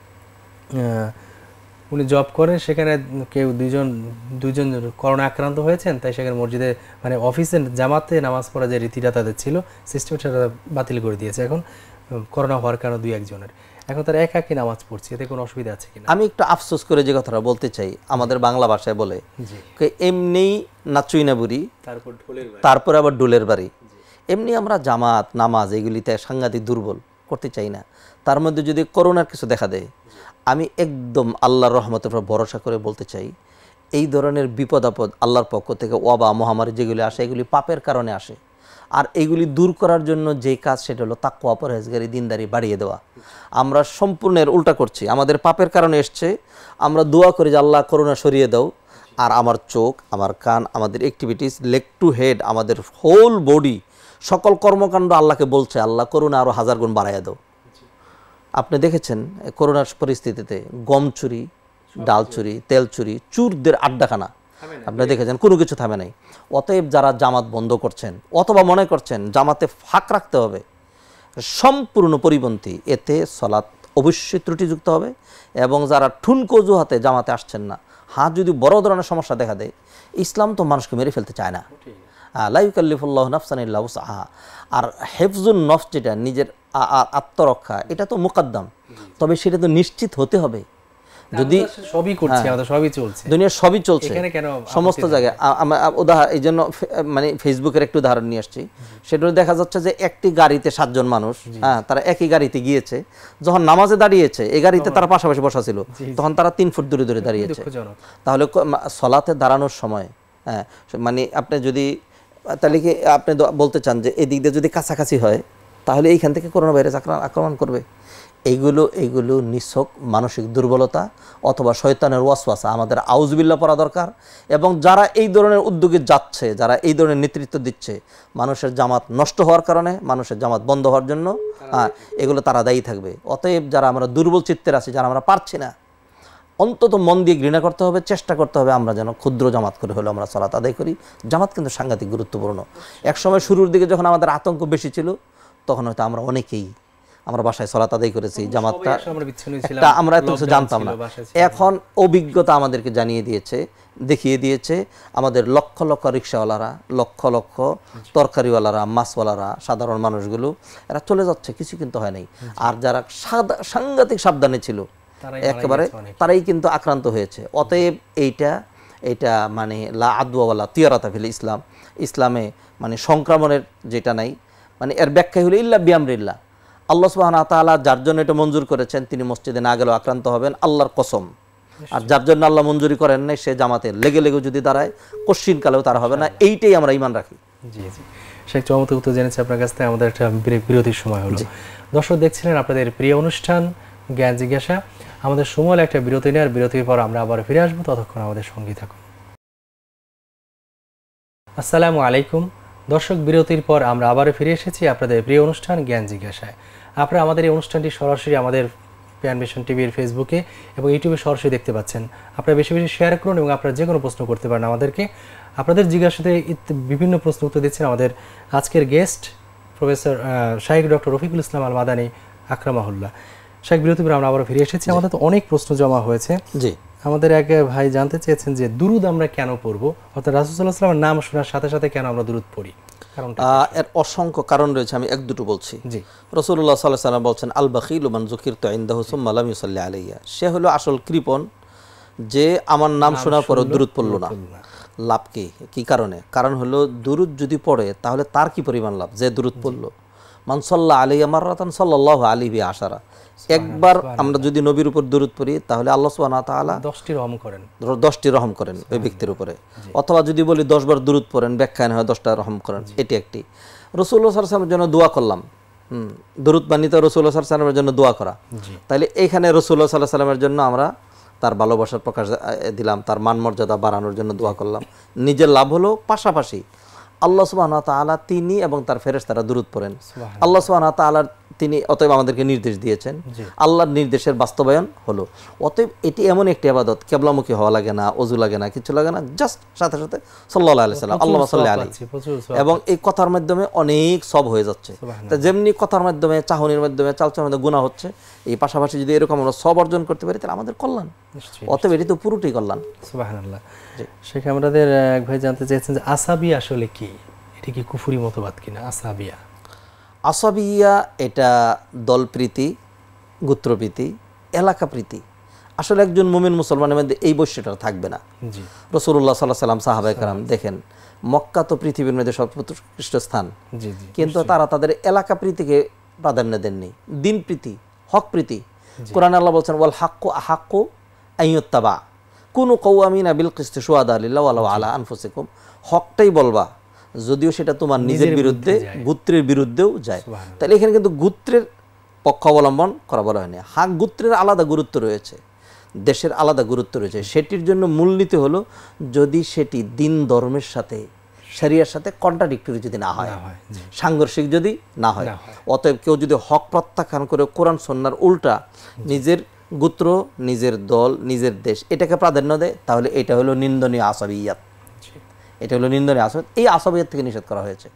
Speaker 1: উনি জব করেন, সেখানে কেউ দুইজন করোনা আক্রান্ত হয়েছেন, তাই সেখানে মসজিদে মানে অফিসে জামাতে নামাজ পড়া যে রীতিটা তাদের ছিল সিস্টেম সেটা বাতিল করে দিয়েছে এখন করোনা হওয়ার কারণে 2-1 জনের। এখন তারা একাকী নামাজ পড়ছে, এতে কোনো অসুবিধা আছে কিনা?
Speaker 2: আমি একটু আফসোস করে যে কথাটা বলতে চাই, আমাদের বাংলা ভাষায় বলে এমনি নাচুই না বুড়ি তারপর আবার ডোলের বাড়ি। এমনি আমরা জামাত নামাজ এগুলিতে সাংঘাতিক দুর্বল করতে চাই না, তার মধ্যে যদি করোনার কিছু দেখা দেয়, আমি একদম আল্লাহর রহমতের উপর ভরসা করে বলতে চাই, এই ধরনের বিপদ আপদ আল্লাহর পক্ষ থেকে ওয়াবা মহামারী যেগুলি আসে এগুলি পাপের কারণে আসে, আর এগুলি দূর করার জন্য যেই কাজ সেটা হলো তাকওয়া পরহেজগারি দিনদারি বাড়িয়ে দেওয়া। আমরা সম্পূর্ণ উল্টা করছি, আমাদের পাপের কারণে এসছে, আমরা দোয়া করি যে আল্লাহ করোনা সরিয়ে দাও, আর আমার চোখ আমার কান আমাদের অ্যাক্টিভিটিস লেগ টু হেড আমাদের হোল বডি সকল কর্মকাণ্ড আল্লাহকে বলছে আল্লাহ করোনা আরও 1000 গুণ বাড়াইয়া দাও। আপনি দেখেছেন করোনার পরিস্থিতিতে গম চুরি, ডাল চুরি, তেল চুরি, চুরদের আড্ডাখানা আপনি দেখেছেন, কোনো কিছু থামে নাই। অতএব যারা জামাত বন্ধ করছেন অথবা মনে করছেন জামাতে ফাঁক রাখতে হবে, সম্পূর্ণ পরিপন্থী, এতে সালাত অবশ্যই ত্রুটিযুক্ত হবে। এবং যারা ঠুনকো অজুহাতে জামাতে আসছেন না, হ্যাঁ যদি বড় ধরনের সমস্যা দেখা দেয়, ইসলাম তো মানুষকে মেরে ফেলতে চায় না, লা ইউকাল্লিফুল্লাহু নাফসান ইল্লা উসআহা। আর হেফজুন নফস যেটা নিজের আত্মরক্ষা, এটা তো মুকদ্দম, তবে সেটা তো নিশ্চিত হতে হবে। যদি
Speaker 1: সবই করছি আমাদের সবই চলছে,
Speaker 2: দুনিয়ার সবই চলছে
Speaker 1: এখানে কেন
Speaker 2: সমস্ত জায়গায়, উদাহরণ এই জন্য মানে ফেসবুকের একটু উদাহরণ নিয়ে আসছি, সেটা দেখা যাচ্ছে যে একটি গাড়িতে 7 জন মানুষ, হ্যাঁ তারা একই গাড়িতে গিয়েছে, যখন নামাজে দাঁড়িয়েছে এই গাড়িতে তারা পাশাপাশি বসা ছিল, তখন তারা 3 ফুট দূরে দূরে দাঁড়িয়েছে। তাহলে সলাতে দাঁড়ানোর সময় হ্যাঁ মানে আপনি যদি তাহলে কি আপনি বলতে চান যে এদিক দিয়ে যদি কাছাকাছি হয় তাহলে এইখান থেকে করোনা ভাইরাস আক্রমণ করবে? এইগুলো নিছক মানসিক দুর্বলতা অথবা শয়তানের ওয়াসওয়াসা, আমাদের আউযুবিল্লাহ পড়া দরকার। এবং যারা এই ধরনের উদ্যোগে যাচ্ছে, যারা এই ধরনের নেতৃত্ব দিচ্ছে, মানুষের জামাত নষ্ট হওয়ার কারণে, মানুষের জামাত বন্ধ হওয়ার জন্য, এগুলো তারা দায়ী থাকবে। অতএব যারা আমরা দুর্বল চিত্তের আছি, যারা আমরা পারছি না, অন্তত মন দিয়ে ঘৃণা করতে হবে, চেষ্টা করতে হবে আমরা যেন ক্ষুদ্র জামাত করে হলেও আমরা সালাত আদায় করি। জামাত কিন্তু সাংঘাতিক গুরুত্বপূর্ণ। একসময় শুরুর দিকে যখন আমাদের আতঙ্ক বেশি ছিল, তখন হয়তো আমরা অনেকেই আমরা বাসায় সালাত আদায় করেছি, জামাতটা একটা আমরা এত কিছু জানতাম না। এখন অভিজ্ঞতা আমাদেরকে জানিয়ে দিয়েছে, দেখিয়ে দিয়েছে, আমাদের লক্ষ লক্ষ রিক্সাওয়ালারা, লক্ষ লক্ষ তরকারিওয়ালারা, মাছওয়ালারা, সাধারণ মানুষগুলো এরা চলে যাচ্ছে, কিছু কিন্তু হয় নাই। আর যারা সাংঘাতিক সাবধানে ছিল একেবারে, তারাই কিন্তু আক্রান্ত হয়েছে। অতএব এইটা মানে লা আদওয়ালা তিয়ারাতা ফিল ইসলাম, ইসলামে মানে সংক্রমণের যেটা নাই, মানে এর ব্যাখ্যা হলো ইল্লা বিআমরিল্লাহ। আল্লাহ সুবহানাহু ওয়া তাআলা যার জন্য এটা মঞ্জুর করেছেন তিনি মসজিদে না গেলেও আক্রান্ত হবেন, আল্লাহর কসম। আর যার জন্য আল্লাহ মঞ্জুরি করেন নাই, সে জামাতে লেগে যদি দাঁড়ায়, কশ্চিন কালেও তার হবে না। এইটাই আমরা ঈমান রাখি।
Speaker 1: জি জি, সেই চমৎকার উত্তর জেনেছি আপনার কাছ থেকে। আমাদের একটা বিরতির সময় হলো। দর্শক দেখছিলেন আপনাদের প্রিয় অনুষ্ঠান জ্ঞান জিজ্ঞাসা। আমাদের সময় একটা বিরতি নেই, আর বিরতির পর আমরা আবার ফিরে আসবো, ততক্ষণ আমাদের সঙ্গী থাকুন। আসসালামু আলাইকুম দর্শক, বিরতির পর আমরা আবারও ফিরে এসেছি আপনাদের প্রিয় অনুষ্ঠান জ্ঞান জিজ্ঞাসায়। আপনারা আমাদের এই অনুষ্ঠানটি সরাসরি আমাদের প্যান ভিশন টিভির ফেসবুকে এবং ইউটিউবে সরাসরি দেখতে পাচ্ছেন। আপনারা বেশি বেশি শেয়ার করুন এবং আপনারা যে কোনো প্রশ্ন করতে পারেন আমাদেরকে। আপনাদের জিজ্ঞাসাতে বিভিন্ন প্রশ্ন উত্তর দিচ্ছেন আমাদের আজকের গেস্ট প্রফেসর শাইখ ডক্টর রফিকুল ইসলাম আল মাদানী আকরামাহুল্লাহ। শাইখ, বিরতির পর আমরা আবারও ফিরে এসেছি। আমাদের তো অনেক প্রশ্ন জমা হয়েছে।
Speaker 2: জি,
Speaker 1: আমাদের এক ভাই জানতে চেয়েছেন যে দুরুদ আমরা কেন পড়বো, অর্থাৎ রাসূল সাল্লাল্লাহু আলাইহি ওয়াসাল্লামের নাম শোনার সাথে সাথে কেন আমরা দুরুদ পড়ি?
Speaker 2: এর অসংখ্য কারণ রয়েছে, আমি এক দুটো বলছি। রাসূলুল্লাহ সাল্লাল্লাহু আলাইহি ওয়াসাল্লাম বলছেন, আল বাখিলু মান যুকিরতু ইনদাহু সুম্মা লাম ইউসাল্লি আলাইয়া। সে হলো আসল কৃপণ যে আমার নাম শোনার পরে দুরুদ পড়লো না। লাভ কি কারণে? কারণ হলো দুরুদ যদি পড়ে তাহলে তার কি পরিমাণ লাভ যে দুরুদ পড়লো। মান সাল্লা আলাইয়া মাররাতান সাল্লাল্লাহু আলাইহি বি আশারা। একবার আমরা যদি নবীর উপর দুরুদ পড়ি তাহলে আল্লাহ সুবহানাহু ওয়া তাআলা 10টি রহম করেন ওই ব্যক্তির উপরে। অথবা যদি বলি 10 বার দুরুদ পড়েন, ব্যাখ্যা হয় 10টা রহম করেন। এটি একটি। রাসূলুল্লাহ সাল্লাল্লাহু আলাইহি ওয়াসাল্লামের জন্য দোয়া করলাম, দুরুদ বানিতে রাসূলুল্লাহ সাল্লাল্লাহু আলাইহি ওয়াসাল্লামের জন্য দোয়া করা। তাহলে এখানে রাসূলুল্লাহ সাল্লাল্লাহু আলাইহি ওয়াসাল্লামের জন্য আমরা তার ভালোবাসার প্রকাশ দিলাম, তার মান মর্যাদা বাড়ানোর জন্য দোয়া করলাম। নিজের লাভ হলো, পাশাপাশি আল্লাহ সুবহানাহু ওয়া তাআলা তিনি এবং তার ফেরেশতারা দুরুদ পড়েন। আল্লাহ সুবহানাহু ওয়া তাআলার তিনি অতএব আমাদেরকে নির্দেশ দিয়েছেন,
Speaker 1: জি।
Speaker 2: আল্লাহর নির্দেশের বাস্তবায়ন হলো। অতএব এটি এমন একটি ইবাদত, কেবলামুখী হওয়া লাগে না, ওযু লাগে না, কিছু লাগে না, জাস্ট সাথে সাথে সাল্লাল্লাহু আলাইহি ওয়াসাল্লাম আল্লাহুম্মা সাল্লি আলাইহি, এবং এই কথার মাধ্যমে অনেক সব হয়ে যাচ্ছে। তা যেমনি কথার মাধ্যমে, চাহনির মাধ্যমে, চালচলের মাধ্যমে গুনাহ হচ্ছে, এই পাশাপাশি যদি এরকম আমরা সব অর্জন করতে পারি তাহলে আমাদের কল্যাণ। অতএব এটি তো পুরোটাই কল্যাণ।
Speaker 1: সুবহানাল্লাহ। শেখ আমাদের এক ভাই জানতে চেয়েছেন যে আসাবিয়া আসলে কি, এটি কি কুফরি মতবাদ কিনা? আসাবিয়া,
Speaker 2: আসাবিয়া এটা দলপ্রীতি, গোত্রপ্রীতি, এলাকা প্রীতি। আসলে একজন মুমিন মুসলমানের মধ্যে এই বৈশিষ্ট্যটা থাকবে না।
Speaker 1: জি,
Speaker 2: রাসূলুল্লাহ সাল্লাল্লাহু আলাইহি ওয়াসাল্লাম, সাহাবায়ে কেরাম, দেখেন মক্কা তো পৃথিবীর মধ্যে সর্বোৎকৃষ্ট স্থান,
Speaker 1: জি, জি,
Speaker 2: কিন্তু তারা তাদের এলাকা প্রীতিকে প্রাধান্য দেননি, দিন প্রীতি, হক প্রীতি। কোরআনে আল্লাহ বলছেন ওয়াল হাক্কু আহাক্কু আইয়ুত্তাবা কুনু কওয়ামিনা বিল কিসতি শুহাদা লিল্লাহি ওয়া আলা আনফুসিকুম। হকটাই বলবা, যদিও সেটা তোমার নিজের বিরুদ্ধে, গোত্রের বিরুদ্ধেও যায়। তাহলে এখানে কিন্তু গোত্রের পক্ষ অবলম্বন করা বলা হয়নি। হক গোত্রের আলাদা গুরুত্ব রয়েছে, দেশের আলাদা গুরুত্ব রয়েছে। সেটির জন্য মূলনীতি হলো যদি সেটি দিন ধর্মের সাথে, শরিয়ার সাথে কন্ট্রাডিক্টরি যদি না হয়, সাংঘর্ষিক যদি না হয়। অতএব কেউ যদি হক প্রত্যাখ্যান করে কোরআন সুন্নাহর উল্টা নিজের গোত্র, নিজের দল, নিজের দেশ এটাকে প্রাধান্য দেয়, তাহলে এটা হলো নিন্দনীয় আসাবিয়াত। এটা হলো নিন্দনীয় আসাবিয়াত। এই আসাবিয়াত থেকে নিষেধ করা হয়েছে।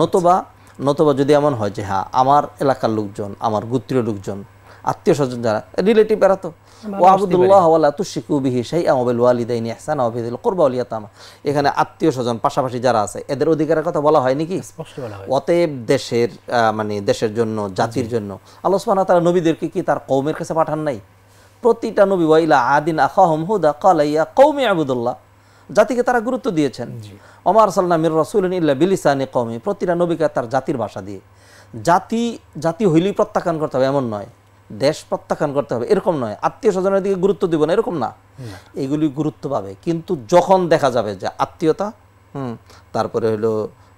Speaker 2: নতুবা যদি এমন হয় যে হ্যাঁ আমার এলাকার লোকজন, আমার গোত্রীয় লোকজন, আত্মীয় স্বজন যারা রিলেটিভ, এরা তো ওয়াবুদুল্লাহ ওয়া লা তুশরিকু বিহি শাইআন ওয়া বিল ওয়ালিদাইনি ইহসানা ওয়া বিযিল কুরবা ওয়াল ইয়াতামা। এখানে আত্মীয় স্বজন পাশাপাশি যারা আছে এদের অধিকারের কথা বলা হয়নি কি? অতএব দেশের মানে দেশের জন্য, জাতির জন্য আল্লাহ সুবহানাহু ওয়া তাআলা নবীদেরকে কি তার কওমের কাছে পাঠান নাই? প্রতিটা নবী ওয়া ইলা আদিন আখাহুম হুদা ক্বালা ইয়া কওমি আবুদুল্লাহ, জাতিকে তারা গুরুত্ব দিয়েছেন। ওমা আরসালনা মির রাসূলিন ইল্লা বিলিসানি কওমি, প্রতিটা নবীকে তার জাতির ভাষা দিয়ে। জাতি হইলেই প্রত্যাখ্যান করতে হবে এমন নয়, দেশ প্রত্যাখ্যান করতে হবে এরকম নয়, আত্মীয় স্বজনের দিকে গুরুত্ব দিব না এরকম না, এগুলি গুরুত্ব পাবে। কিন্তু যখন দেখা যাবে যে আত্মীয়তা, তারপরে হলো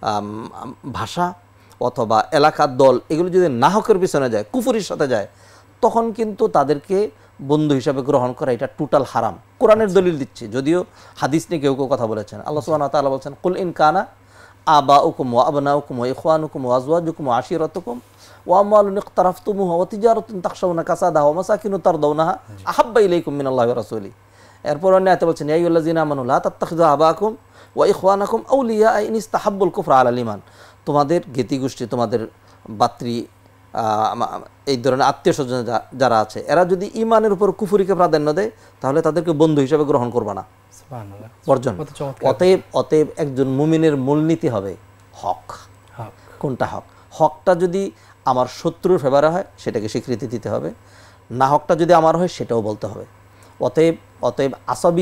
Speaker 2: ভাষা অথবা এলাকার দল, এগুলো যদি নাহকের পিছনে যায়, কুফরির সাথে যায়, তখন কিন্তু তাদেরকে বন্ধু হিসাবে গ্রহণ করা এটা টোটাল হারাম। কোরআনের দলিল দিচ্ছি, যদিও হাদিস নিয়ে কেউ কেউ কথা বলেছেন। আল্লাহ সুবহানাহু ওয়া তাআলা বলছেন কুল ইন কানা আবাউকুম ওয়া আবনাউকুম ওয়া ইখওয়ানুকুম ওয়া আজওয়াজুকুম ওয়া আশিরাতুকুম ওয়া আমওয়ালুন ইকতারাফতুমুহা ওয়া তিজারাতুন তাখশাউনা কাসাদাহা ওয়া মাসাকিনু তারদাউনাহা আহাব্বা ইলাইকুম মিনাল্লাহি ওয়া রাসূলিহি। এরপর অন্য আয়াতে বলছেন ইয়া আইয়ুহাল্লাযিনা আমানু লা তাত্তাখিযু আবাকুম ওয়া ইখওয়ানাকুম আউলিয়া ইন ইস্তাহাব্বুল কুফরা আলাল ঈমান। তোমাদের জ্ঞাতিগোষ্ঠী, তোমাদের বাত্রী, এই ধরনের আত্মীয় স্বজন যারা আছে, এরা যদি ইমানের উপর কুফরিকে প্রাধান্য দেয় তাহলে তাদেরকে বন্ধু হিসেবে গ্রহণ করবা না, বর্জন। অতএব একজন মুমিনের মূলনীতি হবে হক। কোনটা হক? হকটা যদি আমার শত্রুর ফেভারে হয় সেটাকে স্বীকৃতি দিতে হবে, না হকটা যদি আমার হয় সেটাও বলতে হবে। অতএব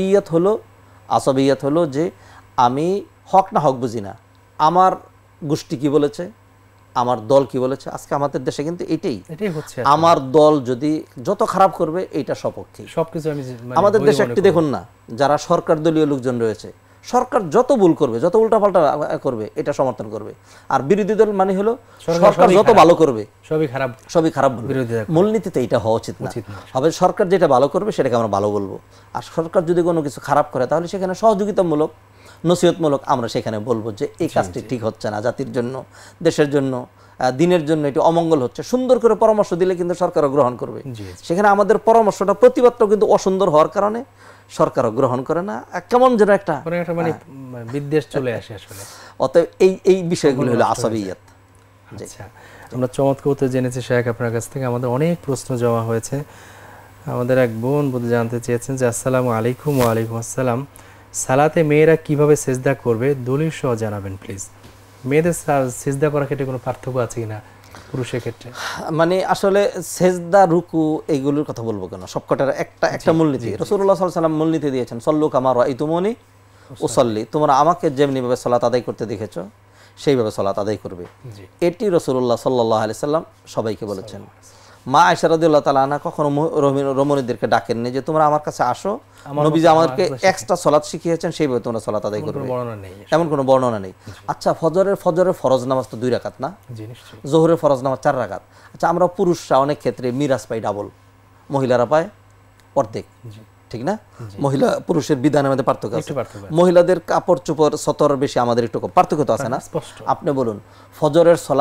Speaker 2: আসাবিয়াত হলো যে আমি হক না হক বুঝি না, আমার গোষ্ঠী কি বলেছে, আমার দল কি বলেছে। আজকে আমাদের দেশে কিন্তু এটাই হচ্ছে, আমার দল যদি যত খারাপ করবে এইটা সপক্ষে সবকিছু। আমাদের দেশে একটি দেখুন না, যারা সরকার দলীয় লোকজন রয়েছে, সরকার যত ভুল করবে, যত উল্টাপাল্টা করবে এটা সমর্থন করবে, আর বিরোধী দল মানে হলো সরকার যত ভালো করবে সবই খারাপ বলবে। মূলনীতিতে এটা হওয়া উচিত না। হবে সরকার যেটা ভালো করবে সেটাকে আমরা ভালো বলবো, আর সরকার যদি কোনো কিছু খারাপ করে তাহলে সেখানে সহযোগিতামূলক, নসিহতমূলক আমরা সেখানে বলবো যে এই কাজটি ঠিক হচ্ছে না, জাতির জন্য, দেশের জন্য, দিনের জন্য এটি অমঙ্গল হচ্ছে। সুন্দর করে পরামর্শ দিলে কিন্তু সরকারও গ্রহণ করবে। সেখানে আমাদের পরামর্শটা, প্রতিবাদটা কিন্তু অসুন্দর হওয়ার কারণে সরকারও গ্রহণ করে না, কেমন যেন একটা মানে
Speaker 1: বিদ্বেষ চলে আসে আসলে।
Speaker 2: অতএব এই বিষয়গুলো হলো আসাবিয়াত।
Speaker 1: আচ্ছা, আমরা চমৎকার উত্তর জেনেছি শেখ আপনার কাছ থেকে। আমাদের অনেক প্রশ্ন জমা হয়েছে। আমাদের এক বোন জানতে চেয়েছেন যে আসসালামু আলাইকুম। ওয়া আলাইকুম আসসালাম, সালাতে মেয়েরা কিভাবে সিজদা করবে দলিল সহ জানাবেন প্লিজ। মেয়েদের সিজদা করার ক্ষেত্রে কোনো পার্থক্য আছে কিনা পুরুষের ক্ষেত্রে?
Speaker 2: মানে আসলে সিজদা, রুকু এইগুলোর কথা বলবো কেন, সবকটার একটা মূলনীতি রাসূলুল্লাহ সাল্লাল্লাহু আলাইহি ওয়াসাল্লাম মূলনীতি দিয়েছেন, সল্লু কামা রাআইতুমুনি উসাল্লি, তোমরা আমাকে যেমনিভাবে সালাত আদায় করতে দেখেছো সেইভাবে সালাত আদায় করবে। এটি রাসূলুল্লাহ সাল্লাল্লাহু আলাইহি ওয়াসাল্লাম সবাইকে বলেছেন। মা আয়েশা রাদিয়াল্লাহু তাআলা আনহা কখনো রমণীদেরকে ডাকেননি যে তোমরা আমার কাছে আসো, নবীজি আমাদেরকে এক্সট্রা সালাত শিখিয়েছেন সেইভাবে তোমরা সালাত আদায় করবে, এমন কোনো বর্ণনা নেই। আচ্ছা, ফজরের ফরজ নামাজ তো 2 রাকাত না? জি, নিশ্চয়ই। যোহরের ফরজ নামাজ 4 রাকাত। আচ্ছা, আমরা পুরুষরা অনেক ক্ষেত্রে মিরাজ পাই ডাবল, মহিলারা পায় অর্ধেক, ঠিক না? মহিলা পুরুষের বিধানের মধ্যে পার্থক্য আছে। মহিলাদের কাপড় চোপড় সতর বেশি, আমাদের একটু পার্থক্য তো আছে না? আপনি বলুন, ফজরের সালাত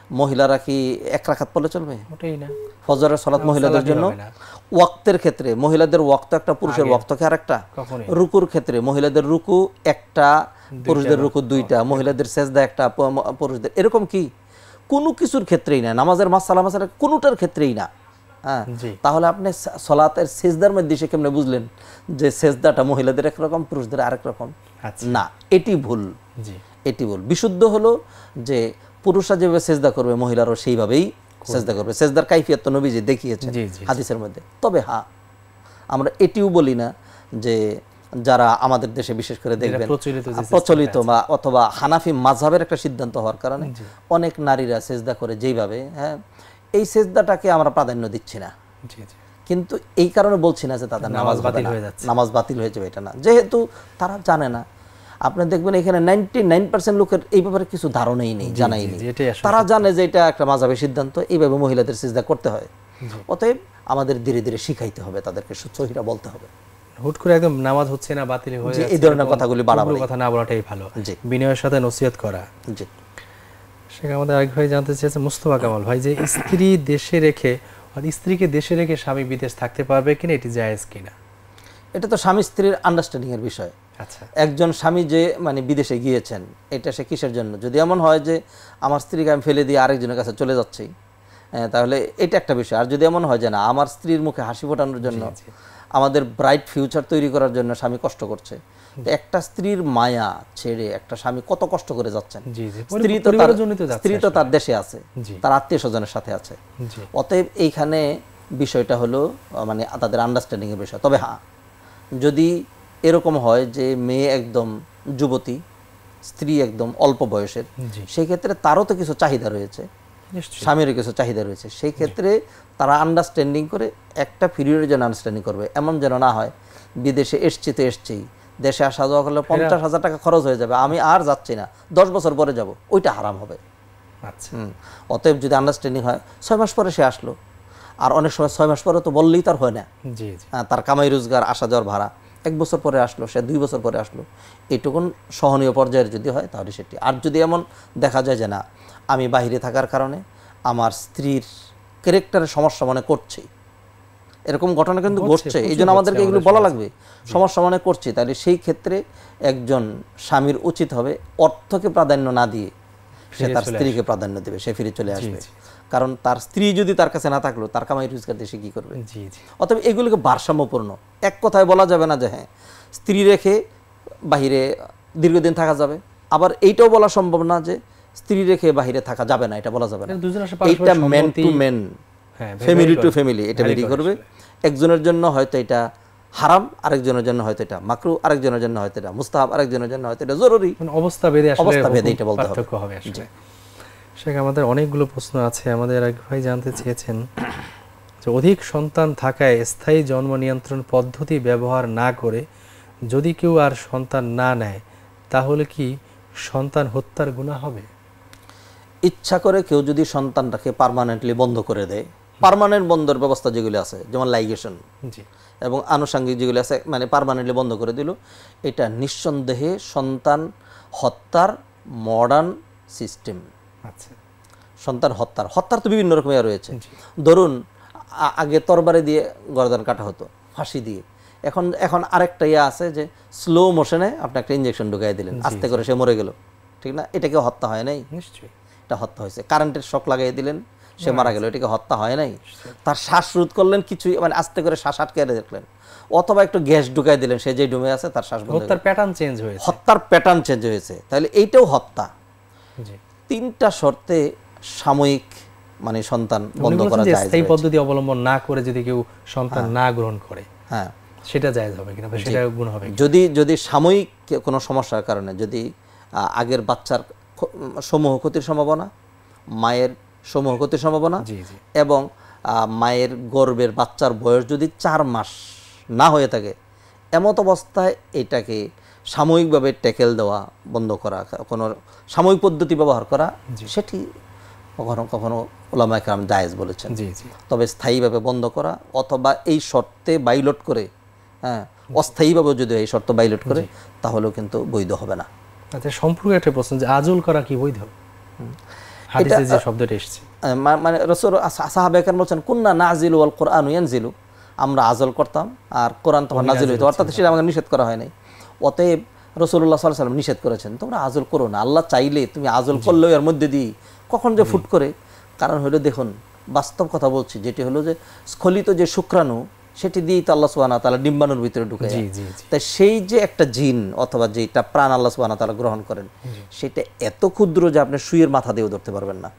Speaker 2: মহিলারা কি এক রাকাত পড়লে চলবে?
Speaker 1: ওটাই না।
Speaker 2: ফজরের সালাত মহিলাদের জন্য ওয়াক্তের ক্ষেত্রে মহিলাদের ওয়াক্ত একটা, পুরুষের ওয়াক্ত কি আরেকটা। রুকুর ক্ষেত্রে মহিলাদের রুকু একটা, পুরুষদের রুকু দুইটা, মহিলাদের সেজদা একটা, পুরুষদের, এরকম কি কোনো কিছুর ক্ষেত্রেই না, নামাজের মাসালা মাসালা কোনোটার ক্ষেত্রেই না। হ্যাঁ, তাহলে আপনি সালাতের সেজদার মধ্যে সে কেমনে বুঝলেন যে সেজদাটা মহিলাদের একরকম পুরুষদের আরেক রকম? না, এটি ভুল। এটি ভুল। বিশুদ্ধ হলো যে পুরুষরা যেভাবে সেজদা করবে মহিলারাও সেইভাবেই সেজদা করবে। সেজদার কাইফিয়ত তো নবীজি দেখিয়েছেন হাদিসের মধ্যে। তবে হ্যাঁ, আমরা এটিও বলি না যে যারা আমাদের দেশে বিশেষ করে দেখবেন প্রচলিত বা অথবা হানাফি মাযহাবের একটা সিদ্ধান্ত হওয়ার কারণে অনেক নারীরা সেজদা করে যেইভাবে, হ্যাঁ, এই সেজদাটাকে আমরা প্রাধান্য দিচ্ছি না, কিন্তু এই কারণে বলছি না যে তাদের নামাজ বাতিল হয়ে যাবে, এটা না। যেহেতু তারা জানে না, আপনি দেখবেন এখানে 99% লোকের এই ব্যাপারে কিছু ধারণাই নেই, জানাই নেই। তারা জানে যে এটা একটা মাযহাবের সিদ্ধান্ত, এইভাবে মহিলাদের সিজদা করতে হয়। অতএব আমাদের ধীরে ধীরে শিখাইতে হবে, তাদেরকে সহিরা বলতে হবে।
Speaker 1: হুট করে একদম নামাজ হচ্ছে না, বাতিল হয়ে যাচ্ছে,
Speaker 2: এই ধরনের কথাগুলি বাড়াবাড়ি
Speaker 1: কথা না বলাটাই ভালো, বিনয়ের সাথে নসিহত করা। জি, সেখানে আমাদের আরেক ভাই জানতে চেয়েছে, মুস্তফা কামাল ভাই, যে স্ত্রী দেশে রেখে, স্ত্রীকে দেশে রেখে স্বামী বিদেশ থাকতে পারবে কিনা, এটি জায়েজ কিনা?
Speaker 2: এটা তো স্বামী স্ত্রীর আন্ডারস্ট্যান্ডিং এর বিষয়। আচ্ছা, একজন স্বামী যে মানে বিদেশে গিয়েছেন, এটা সে কিসের জন্য? যদি এমন হয় যে আমার স্ত্রীকে আমি ফেলে দিয়ে আরেকজনের কাছে চলে যাচ্ছি, তাহলে এটা একটা বিষয়। আর যদি এমন হয় যে না, আমার স্ত্রীর মুখে হাসি ফোটানোর জন্য, আমাদের ব্রাইট ফিউচার তৈরি করার জন্য স্বামী কষ্ট করছে, একটা স্ত্রীর মায়া ছেড়ে একটা স্বামী কত কষ্ট করে যাচ্ছেন। স্ত্রী তো তার দেশে আছে, তার আত্মীয় স্বজনের সাথে আছে। অতএব এইখানে বিষয়টা হলো মানে তাদের আন্ডারস্ট্যান্ডিং এর বিষয়। তবে হ্যাঁ, যদি এরকম হয় যে মেয়ে একদম যুবতী, স্ত্রী একদম অল্প বয়সের, সেই ক্ষেত্রে তারও তো কিছু চাহিদা রয়েছে, স্বামীরও কিছু চাহিদা রয়েছে। সেই ক্ষেত্রে তারা আন্ডারস্ট্যান্ডিং করে একটা পিরিয়ডের জন্য আন্ডারস্ট্যান্ডিং করবে। এমন যেন না হয় বিদেশে এসছি তো এসছেই, দেশে আসা যাওয়া করলে 50,000 টাকা খরচ হয়ে যাবে, আমি আর যাচ্ছি না, 10 বছর পরে যাব, ওইটা হারাম হবে। অতএব যদি আন্ডারস্ট্যান্ডিং হয়, 6 মাস পরে সে আসলো, আর অনেক সময় 6 মাস পরে তো বললেই তার হয় না, তার কামাই রোজগার, আসা যাওয়ার ভাড়া, 1 বছর পরে আসলো, সে 2 বছর পরে আসলো, এইটুকুন সহনীয় পর্যায়ের যদি হয় তাহলে সেটি। আর যদি এমন দেখা যায় যে না, আমি বাহিরে থাকার কারণে আমার স্ত্রীর ক্যারেক্টারের সমস্যা মনে করছে, এরকম ঘটনা কিন্তু ঘটছে, এই জন্য আমাদেরকে এগুলো বলা লাগবে, সমস্যা মনে করছে, তাহলে সেই ক্ষেত্রে একজন স্বামীর উচিত হবে অর্থকে প্রাধান্য না দিয়ে সে তার স্ত্রীকে প্রাধান্য দেবে, সে ফিরে চলে আসবে। কারণ তার স্ত্রী যদি তার কাছে না থাকলো, তার কামাই রোজগার দেশে কি করবে? অতএব এগুলোকে ভারসাম্যপূর্ণ, এক কথায় বলা যাবে না যে হ্যাঁ স্ত্রী রেখে বাহিরে দীর্ঘদিন থাকা যাবে, আবার এইটাও বলা সম্ভব না যে স্ত্রী রেখে বাহিরে থাকা যাবে না, এটা বলা যাবে না। এটা men to men, family to family এটা ভেরি করবে। একজনের জন্য হয়তো এটা হারাম, আরেকজনের জন্য হয়তো এটা মাকরুহ, আরেকজনের জন্য হয়তো এটা মুস্তাহাব, আরেকজনের জন্য হয়তো এটা জরুরি।
Speaker 1: অবস্থা ভেদে এটা বলতে হবে। সেখানে আমাদের অনেকগুলো প্রশ্ন আছে। আমাদের এক ভাই জানতে চেয়েছেন যে অধিক সন্তান থাকায় স্থায়ী জন্ম নিয়ন্ত্রণ পদ্ধতি ব্যবহার না করে যদি কেউ আর সন্তান না নেয়, তাহলে কি সন্তান হত্যার গুনাহ হবে?
Speaker 2: ইচ্ছা করে কেউ যদি সন্তানটাকে পার্মানেন্টলি বন্ধ করে দেয়, পার্মানেন্ট বন্ধের ব্যবস্থা যেগুলো আছে, যেমন লাইগেশন এবং আনুষঙ্গিক যেগুলো আছে, মানে পার্মানেন্টলি বন্ধ করে দিল, এটা নিঃসন্দেহে সন্তান হত্যার মডার্ন সিস্টেম। আচ্ছা, সন্তান হত্যার তো বিভিন্ন রকমের রয়েছে। ধরুন আগে তরবারি দিয়ে গর্দান কাটা হতো, ফাঁসি দিয়ে, এখন আরেকটা ইয়ে আছে যে স্লো মোশনে আপনি একটা ইঞ্জেকশন ঢুকাই দিলেন, আস্তে করে সে মরে গেল, ঠিক না? এটাকে হত্যা হয় নাই? নিশ্চয়ই এটা হত্যা হয়েছে। কারেন্টের শক লাগাই দিলেন, সে মারা গেল, এটাকে হত্যা হয় নাই? তার শ্বাস রোধ করলেন, কিছু মানে আস্তে করে শ্বাস আটকে রাখলেন, অথবা একটু গ্যাস ঢুকাই দিলেন, সে যে ডুমে আছে তার শ্বাস বন্ধ, হত্যার প্যাটার্ন চেঞ্জ হয়েছে। তাহলে এইটাও হত্যা। 3টা শর্তে সাময়িক মানে সন্তান বন্ধ করা যায়।
Speaker 1: এই পদ্ধতি অবলম্বন না করে যদি কেউ সন্তান না গ্রহণ করে, হ্যাঁ সেটা জায়েজ হবে কিনা, সেটা গুনাহ হবে?
Speaker 2: যদি সাময়িক কোনো সমস্যার কারণে, যদি আগের বাচ্চার সমূহ ক্ষতির সম্ভাবনা, মায়ের সমূহ ক্ষতির সম্ভাবনা, এবং মায়ের গর্ভের বাচ্চার বয়স যদি 4 মাস না হয়ে থাকে, এমত অবস্থায় এটাকে সাময়িকভাবে ট্যাকেল দেওয়া, বন্ধ করা, কোনো সাময়িক পদ্ধতি ব্যবহার করা, সেটি কখনো কখনো উলামায়ে কেরাম জায়েজ বলেছেন। তবে স্থায়ীভাবে বন্ধ করা অথবা এই শর্তে বাইলট করে, হ্যাঁ অস্থায়ীভাবে যদি এই শর্ত বাইলট করে, তাহলেও কিন্তু বৈধ হবে না।
Speaker 1: আচ্ছা, সম্পূর্ণ একটা প্রশ্ন যে আজল করা কি বৈধ? হাদিসে যে শব্দটা এসেছে,
Speaker 2: মানে রাসূল সাহাবায়ে কেরাম বলেন কুননা নাজিলু ওয়াল কুরআনু ইয়ানজিলু, আমরা আজল করতাম আর কোরআন তখন নাজিল হইতো, অর্থাৎ সেটা আমাকে নিষেধ করা হয় নাই। অতএব রাসূলুল্লাহ সাল্লাল্লাহু আলাইহি ওয়াসাল্লাম নিষেধ করেছেন তোমরা আজল করো না। আল্লাহ চাইলে তুমি আজল করলেও এর মধ্যে দিয়ে কখন যে ফুট করে, কারণ হলো দেখুন বাস্তব কথা বলছি, যেটি হলো যে স্খলিত যে শুক্রাণু সেটি দিয়েই তো আল্লাহ সুবহানাহু ওয়া তাআলা ডিম্বাণুর ভিতরে ঢুকে যায়। তাই সেই যে একটা জিন অথবা যেটা প্রাণ আল্লাহ সুবহানাহু ওয়া তাআলা গ্রহণ করেন সেটা এত ক্ষুদ্র যে আপনি সুইয়ের মাথা দিয়েও ধরতে পারবেন না।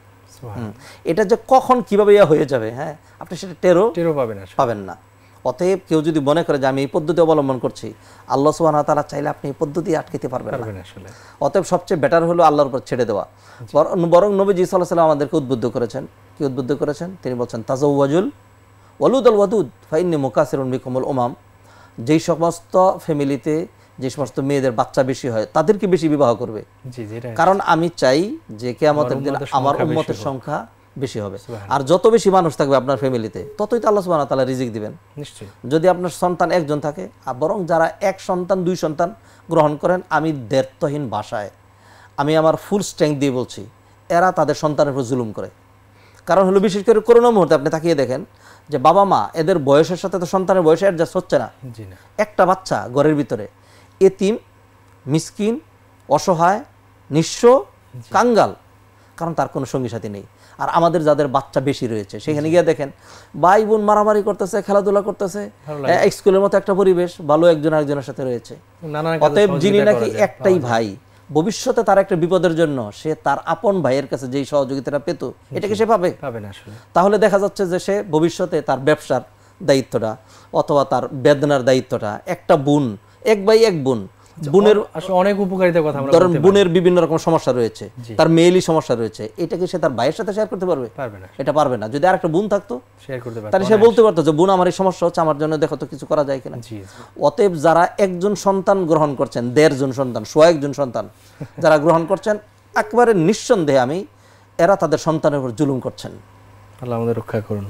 Speaker 2: এটা যে কখন কিভাবে হয়ে যাবে, হ্যাঁ আপনি সেটা টেরও পাবেন না। অতএব কেউ যদি মনে করে যে আমি এই পদ্ধতি অবলম্বন করছি, আল্লাহ সুবহানাহু ওয়া তাআলা চাইলে আপনি এই পদ্ধতি আটকাতে পারবেন না। অতএব সবচেয়ে বেটার হলো আল্লাহর উপর ছেড়ে দেওয়া। বরং নবীজি সাল্লাল্লাহু আলাইহি ওয়াসাল্লাম আমাদেরকে উদ্বুদ্ধ করেছেন। কি উদ্বুদ্ধ করেছেন? তিনি বলছেন তাজাওয়াজুল ওয়ালুদাল ওয়াদুদ ফাইন্নী মুকাসিরুন বিকুমুল উমাম, যেই সমস্ত ফ্যামিলিতে যে সমস্ত মেয়েদের বাচ্চা বেশি হয় তাদেরকে বেশি বিবাহ করবে, কারণ আমি চাই যে কিয়ামতের দিন আমার উম্মতের সংখ্যা বেশি হবে। আর যত বেশি মানুষ থাকবে আপনার ফ্যামিলিতে ততই তো আল্লাহ সুবহানাহু ওয়া তাআলা রিজিক দিবেন। যদি আপনার সন্তান একজন থাকে, আর বরং যারা এক সন্তান দুই সন্তান গ্রহণ করেন, আমি দ্ব্যর্থহীন ভাষায় আমি আমার ফুল স্ট্রেংথ দিয়ে বলছি, এরা তাদের সন্তানের উপর জুলুম করে। কারণ হলো বিশেষ করে করোনা মুহূর্তে আপনি তাকিয়ে দেখেন যে বাবা মা এদের বয়সের সাথে তো সন্তানের বয়সে অ্যাডজাস্ট হচ্ছে না। একটা বাচ্চা ঘরের ভিতরে এতিম, মিসকিন, অসহায়, নিঃস্ব, কাঙ্গাল, কারণ তার কোনো সঙ্গী সাথী নেই। আর আমাদের যাদের বাচ্চা বেশি রয়েছে সেখানে গিয়ে দেখেন ভাই বোন মারামারি করতেছে, খেলাধুলা করতেছে, স্কুলের মতো একটা পরিবেশ, ভালো একজন আরেকজনের সাথে রয়েছে। অতএব যিনি নাকি একটাই ভাই, ভবিষ্যতে তার একটা বিপদের জন্য সে তার আপন ভাইয়ের কাছে যেই সহযোগিতাটা পেত এটাকে সে পাবে না। তাহলে দেখা যাচ্ছে যে সে ভবিষ্যতে তার ব্যবসার দায়িত্বটা অথবা তার বেদনার দায়িত্বটা একটা বোন, এক ভাই এক বোন, বোনের
Speaker 1: অনেক উপকারিতার কথা আমরা
Speaker 2: ধরেন বোনের বিভিন্ন রকম সমস্যা রয়েছে, তার মেয়েলি সমস্যা রয়েছে, এটাকে সে তার ভাইয়ের সাথে শেয়ার করতে পারবে? এটা পারবে না। যদি আরেকটা বোন থাকতো
Speaker 1: শেয়ার করতে পারতো,
Speaker 2: তাহলে সে বলতে পারতো যে বোন আমার এই সমস্যা হচ্ছে, আমার জন্য দেখো তো কিছু করা যায় কিনা। অতএব যারা একজন সন্তান গ্রহণ করছেন, 1.5 জন সন্তান, 100 জন সন্তান যারা গ্রহণ করছেন, একেবারে নিঃসন্দেহে আমি এরা তাদের সন্তানের উপর জুলুম করছেন।
Speaker 1: আল্লাহ আমাদের রক্ষা করুন।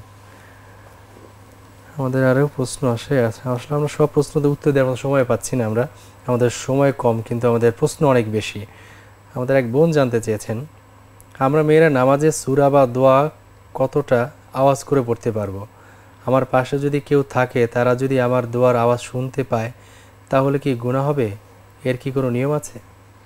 Speaker 1: আমাদের আরও প্রশ্ন আসলে আমরা সব প্রশ্নতে উত্তর দেওয়ার সময় পাচ্ছি না, আমাদের সময় কম, কিন্তু আমাদের প্রশ্ন অনেক বেশি। আমাদের এক বোন জানতে চেয়েছেন, আমরা মেয়েরা নামাজে সূরা বা দোয়া কতটা আওয়াজ করে পড়তে পারবো? আমার পাশে যদি কেউ থাকে, তারা যদি আমার দোয়ার আওয়াজ শুনতে পায় তাহলে কি গুনাহ হবে? এর কি কোনো নিয়ম আছে?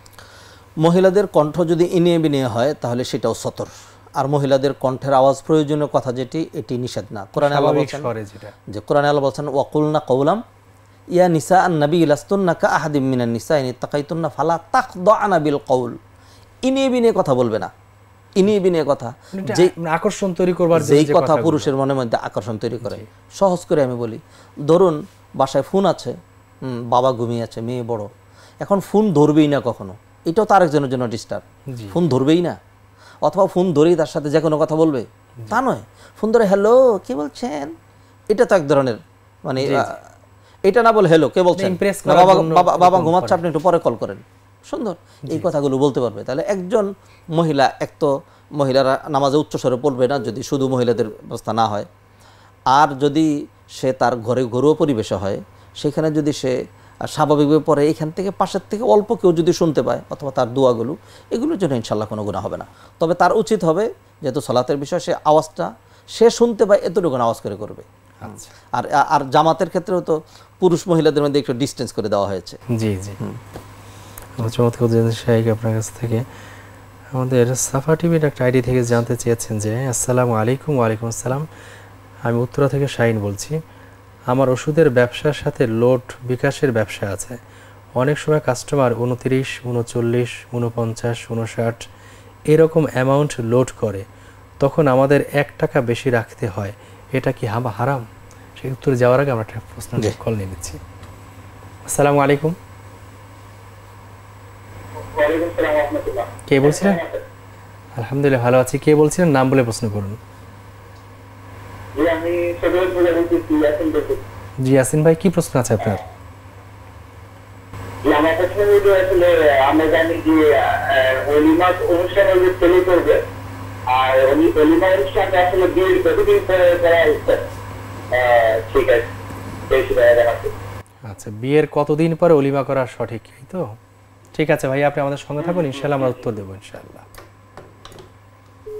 Speaker 2: মহিলাদের কণ্ঠ যদি ইনিয়ে বিনিয়ে হয় তাহলে সেটাও সতর। আর মহিলাদের কণ্ঠের আওয়াজ প্রয়োজনীয় কথা যেটি, এটি নিষেধ না। কোরআনে আল্লাহ বলেছেন যে কোরআনে আল্লাহ বলেছেন ওয়াকুলনা কওলাম ইয়া নিসা আন-নবী লাস্তুন্না কা আহাদিম মিনান নিসা ইন তাকাইতুন্না ফালা তাখদাআনা বিল কওল। ইনিয়ে বিনিয়ে কথা বলবে না। ইনিয়ে বিনিয়ে কথা, যে
Speaker 1: আকর্ষণ তৈরি করবার
Speaker 2: যেই কথা পুরুষের মনের মধ্যে আকর্ষণ তৈরি করে। সহজ করে আমি বলি, ধরুন বাসায় ফোন আছে, বাবা ঘুমিয়ে আছে, মেয়ে বড়, এখন ফোন ধরবেই না কখনো, এটাও তো আরেকজনের জন্য ডিস্টার্ব। ফোন ধরবেই না, অথবা ফোন ধরেই তার সাথে যে কোনো কথা বলবে তা নয়। ফোন ধরে হ্যালো কে বলছেন, এটা তো এক ধরনের মানে এটা না বলে হ্যালো কে বলছেন, বাবা ঘুমাচ্ছে আপনি একটু পরে কল করেন, সুন্দর এই কথাগুলো বলতে পারবে। তাহলে একজন মহিলা, এক তো মহিলারা নামাজে উচ্চস্বরে পড়বে না যদি শুধু মহিলাদের ব্যবস্থা না হয়, আর যদি সে তার ঘরোয়া পরিবেশে হয় সেখানে যদি সে স্বাভাবিকভাবে পড়ে, এখান থেকে পাশের থেকে অল্প কেউ যদি শুনতে পায় অথবা তার দোয়াগুলো, এগুলোর জন্য ইনশাল্লাহ কোনো গুনাহ হবে না। তবে তার উচিত হবে যেহেতু সালাতের বিষয়, সে আওয়াজটা সে শুনতে পায় এতটুকু আওয়াজ করে করবে। আর আর জামাতের ক্ষেত্রেও তো পুরুষ মহিলাদের মধ্যে একটু ডিস্টেন্স করে দেওয়া হয়েছে।
Speaker 1: জি জি, চমৎকার শাইখ আপনার কাছ থেকে। আমাদের সাফা টিভির একটা আইডি থেকে জানতে চেয়েছেন যে আসসালামু আলাইকুম। ওয়ালাইকুম আসসালাম, আমি উত্তরা থেকে শাহিন বলছি। আমার ওষুধের ব্যবসার সাথে লোড বিকাশের ব্যবসা আছে। অনেক সময় কাস্টমার 29, 39, 49, 59 এরকম অ্যামাউন্ট লোড করে, তখন আমাদের 1 টাকা বেশি রাখতে হয়, এটা কি হারাম? সেই উত্তরে যাওয়ার আগে আমরা একটা প্রশ্ন কল নিয়ে নিচ্ছি। আসসালামু আলাইকুম। কে বলছিলেন? আলহামদুলিল্লাহ ভালো আছি। কে বলছিলেন? নাম বলে প্রশ্ন করুন। জি ইয়াসিন ভাই, কি প্রশ্ন আছে আপনার?
Speaker 3: আমার প্রশ্ন হলো আসলে আমরা জানি যে ওলিমা অনুষ্ঠানে যে ছেলে করবে, আর ওলিমা অনুষ্ঠানটা আসলে বিয়ের কতদিন পরে করা হচ্ছে? ঠিক আছে,
Speaker 1: আচ্ছা, বিয়ের কতদিন পরে ওলিমা করা সঠিক, এই তো? ঠিক আছে ভাই, আপনি আমাদের সঙ্গে থাকুন, ইনশাআল্লাহ আমরা উত্তর দেবো ইনশাআল্লাহ।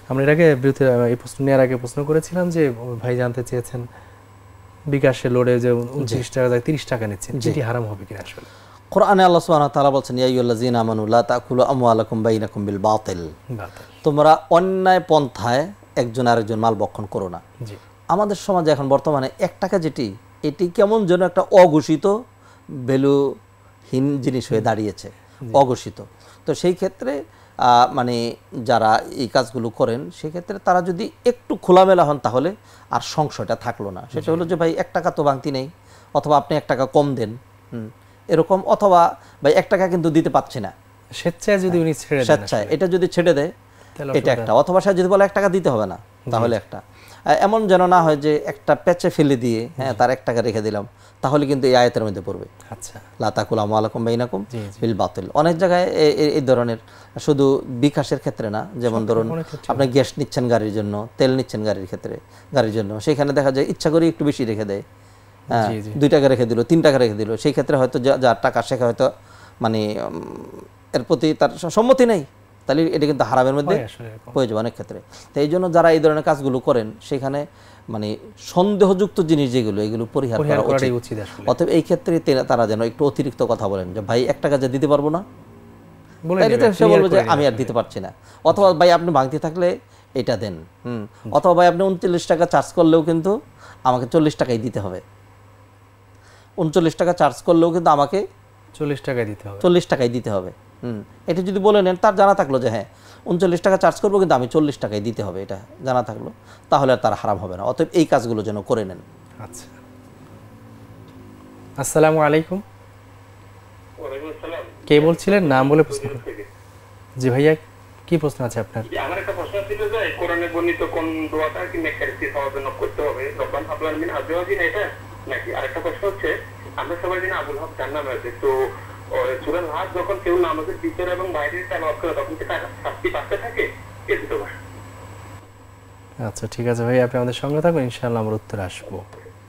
Speaker 1: আমরা এর আগে এই প্রশ্ন নেওয়ার আগে প্রশ্ন করেছিলাম যে ভাই জানতে চেয়েছেন বিকাশে লোডে যে 29 টাকা যায় 30 টাকা নিচ্ছেন, যেটি হারাম হবে কিনা আসলে।
Speaker 2: কোরআনে আল্লাহ সুবহানাহু ওয়া তাআলা বলছেন, ইয়া আইয়ুহাল্লাযীনা আমানু লা তাকুলু আমওয়ালাকুম বাইনাকুম বিল বাতিল, তোমরা অন্যায় পন্থায় একজন আরেকজন মাল ভক্ষণ করো না। আমাদের সমাজে এখন বর্তমানে 1 টাকা যেটি, এটি কেমন যেন একটা অঘোষিত ভ্যালুহীন জিনিস হয়ে দাঁড়িয়েছে, অঘোষিত। তো সেই ক্ষেত্রে মানে যারা এই কাজগুলো করেন সেই ক্ষেত্রে তারা যদি একটু খোলামেলা হন তাহলে আর সংশয়টা থাকলো না। সেটা হলো যে ভাই 1 টাকা তো ভাঙতি নেই, অথবা আপনি 1 টাকা কম দেন, এরকম, অথবা ভাই 1 টাকা কিন্তু দিতে পারছি না,
Speaker 1: স্বেচ্ছায় যদি উনি ছেড়ে দেন,
Speaker 2: স্বেচ্ছায় এটা যদি ছেড়ে দেয় এটা একটা, অথবা সে যদি বলে 1 টাকা দিতে হবে না তাহলে একটা, এমন যেন না হয় যে একটা প্যাচে ফেলে দিয়ে তার 1 টাকা রেখে দিলাম, তাহলে কিন্তু এই আয়াতের মধ্যে পড়বে।
Speaker 1: আচ্ছা,
Speaker 2: লা তাকুলু আমওয়ালাকুম বাইনাকুম বিল বাতিল। অনেক জায়গায় এই ধরনের, শুধু বিকাশের ক্ষেত্রে না, যেমন ধরুন আপনি গ্যাস নিচ্ছেন গাড়ির জন্য, তেল নিচ্ছেন গাড়ির জন্য, সেখানে দেখা যায় ইচ্ছা করে একটু বেশি রেখে দেয়, 2 টাকা রেখে দিল, 3 টাকা রেখে দিল, সেই ক্ষেত্রে হয়তো যার টাকা সে হয়তো মানে এর প্রতি তার সম্মতি নেই, তাহলে এটা কিন্তু হারামের মধ্যে হয়ে যাবে অনেক ক্ষেত্রে। তো এই জন্য যারা এই ধরনের কাজগুলো করেন সেখানে মানে সন্দেহযুক্ত জিনিস যেগুলো, এগুলো পরিহার করা উচিত। অতএব এই ক্ষেত্রে তারা যেন একটু অতিরিক্ত কথা বলেন যে ভাই 1 টাকা যে দিতে পারবো না, সে বলবো যে আমি আর দিতে পারছি না, অথবা ভাই আপনি ভাঙতি থাকলে এটা দেন, অথবা ভাই আপনি 39 টাকা চার্জ করলেও কিন্তু আমাকে 40 টাকাই দিতে হবে, 39 টাকা চার্জ করলেও কিন্তু আমাকে
Speaker 1: 40 টাকাই দিতে হবে,
Speaker 2: 40 টাকাই দিতে হবে। এটা যদি বলে নেন, তার জানা থাকলো যে হ্যাঁ 39 টাকা চার্জ করবো কিন্তু আমি 40 টাকাই দিতে হবে, এটা জানা থাকলো, তাহলে আর তার হারাম হবে না। অতএব এই কাজগুলো যেন করে নেন।
Speaker 1: আচ্ছা, আসসালামু আলাইকুম।
Speaker 4: ওয়ালাইকুম আসসালাম।
Speaker 1: কে বলছিলেন? নাম বলে প্রশ্ন করুন। জি ভাইয়া, কি প্রশ্ন আছে আপনার?
Speaker 4: আমার একটা প্রশ্ন ছিল যে কোরআনে বর্ণিত কোন দোয়াটা কি নেককারী হওয়ার জন্য করতে হবে, রব্বান হাবলান মিন আজওয়াজিনা, এটা নাকি? আরেকটা প্রশ্ন হচ্ছে, আমরা সবাই জানি আবুল হক জান্নামে আছে, তো সূরা আল-হাজ যখন কেউ নামাজের ভিতরে এবং বাইরে তেলাওয়াত করে তখন কি তার শাস্তি বাড়তে থাকে? এই দুটো ভাষা।
Speaker 1: আচ্ছা ঠিক আছে ভাই, আপনি আমাদের সঙ্গে থাকুন, ইনশাআল্লাহ আমরা উত্তর আসবো।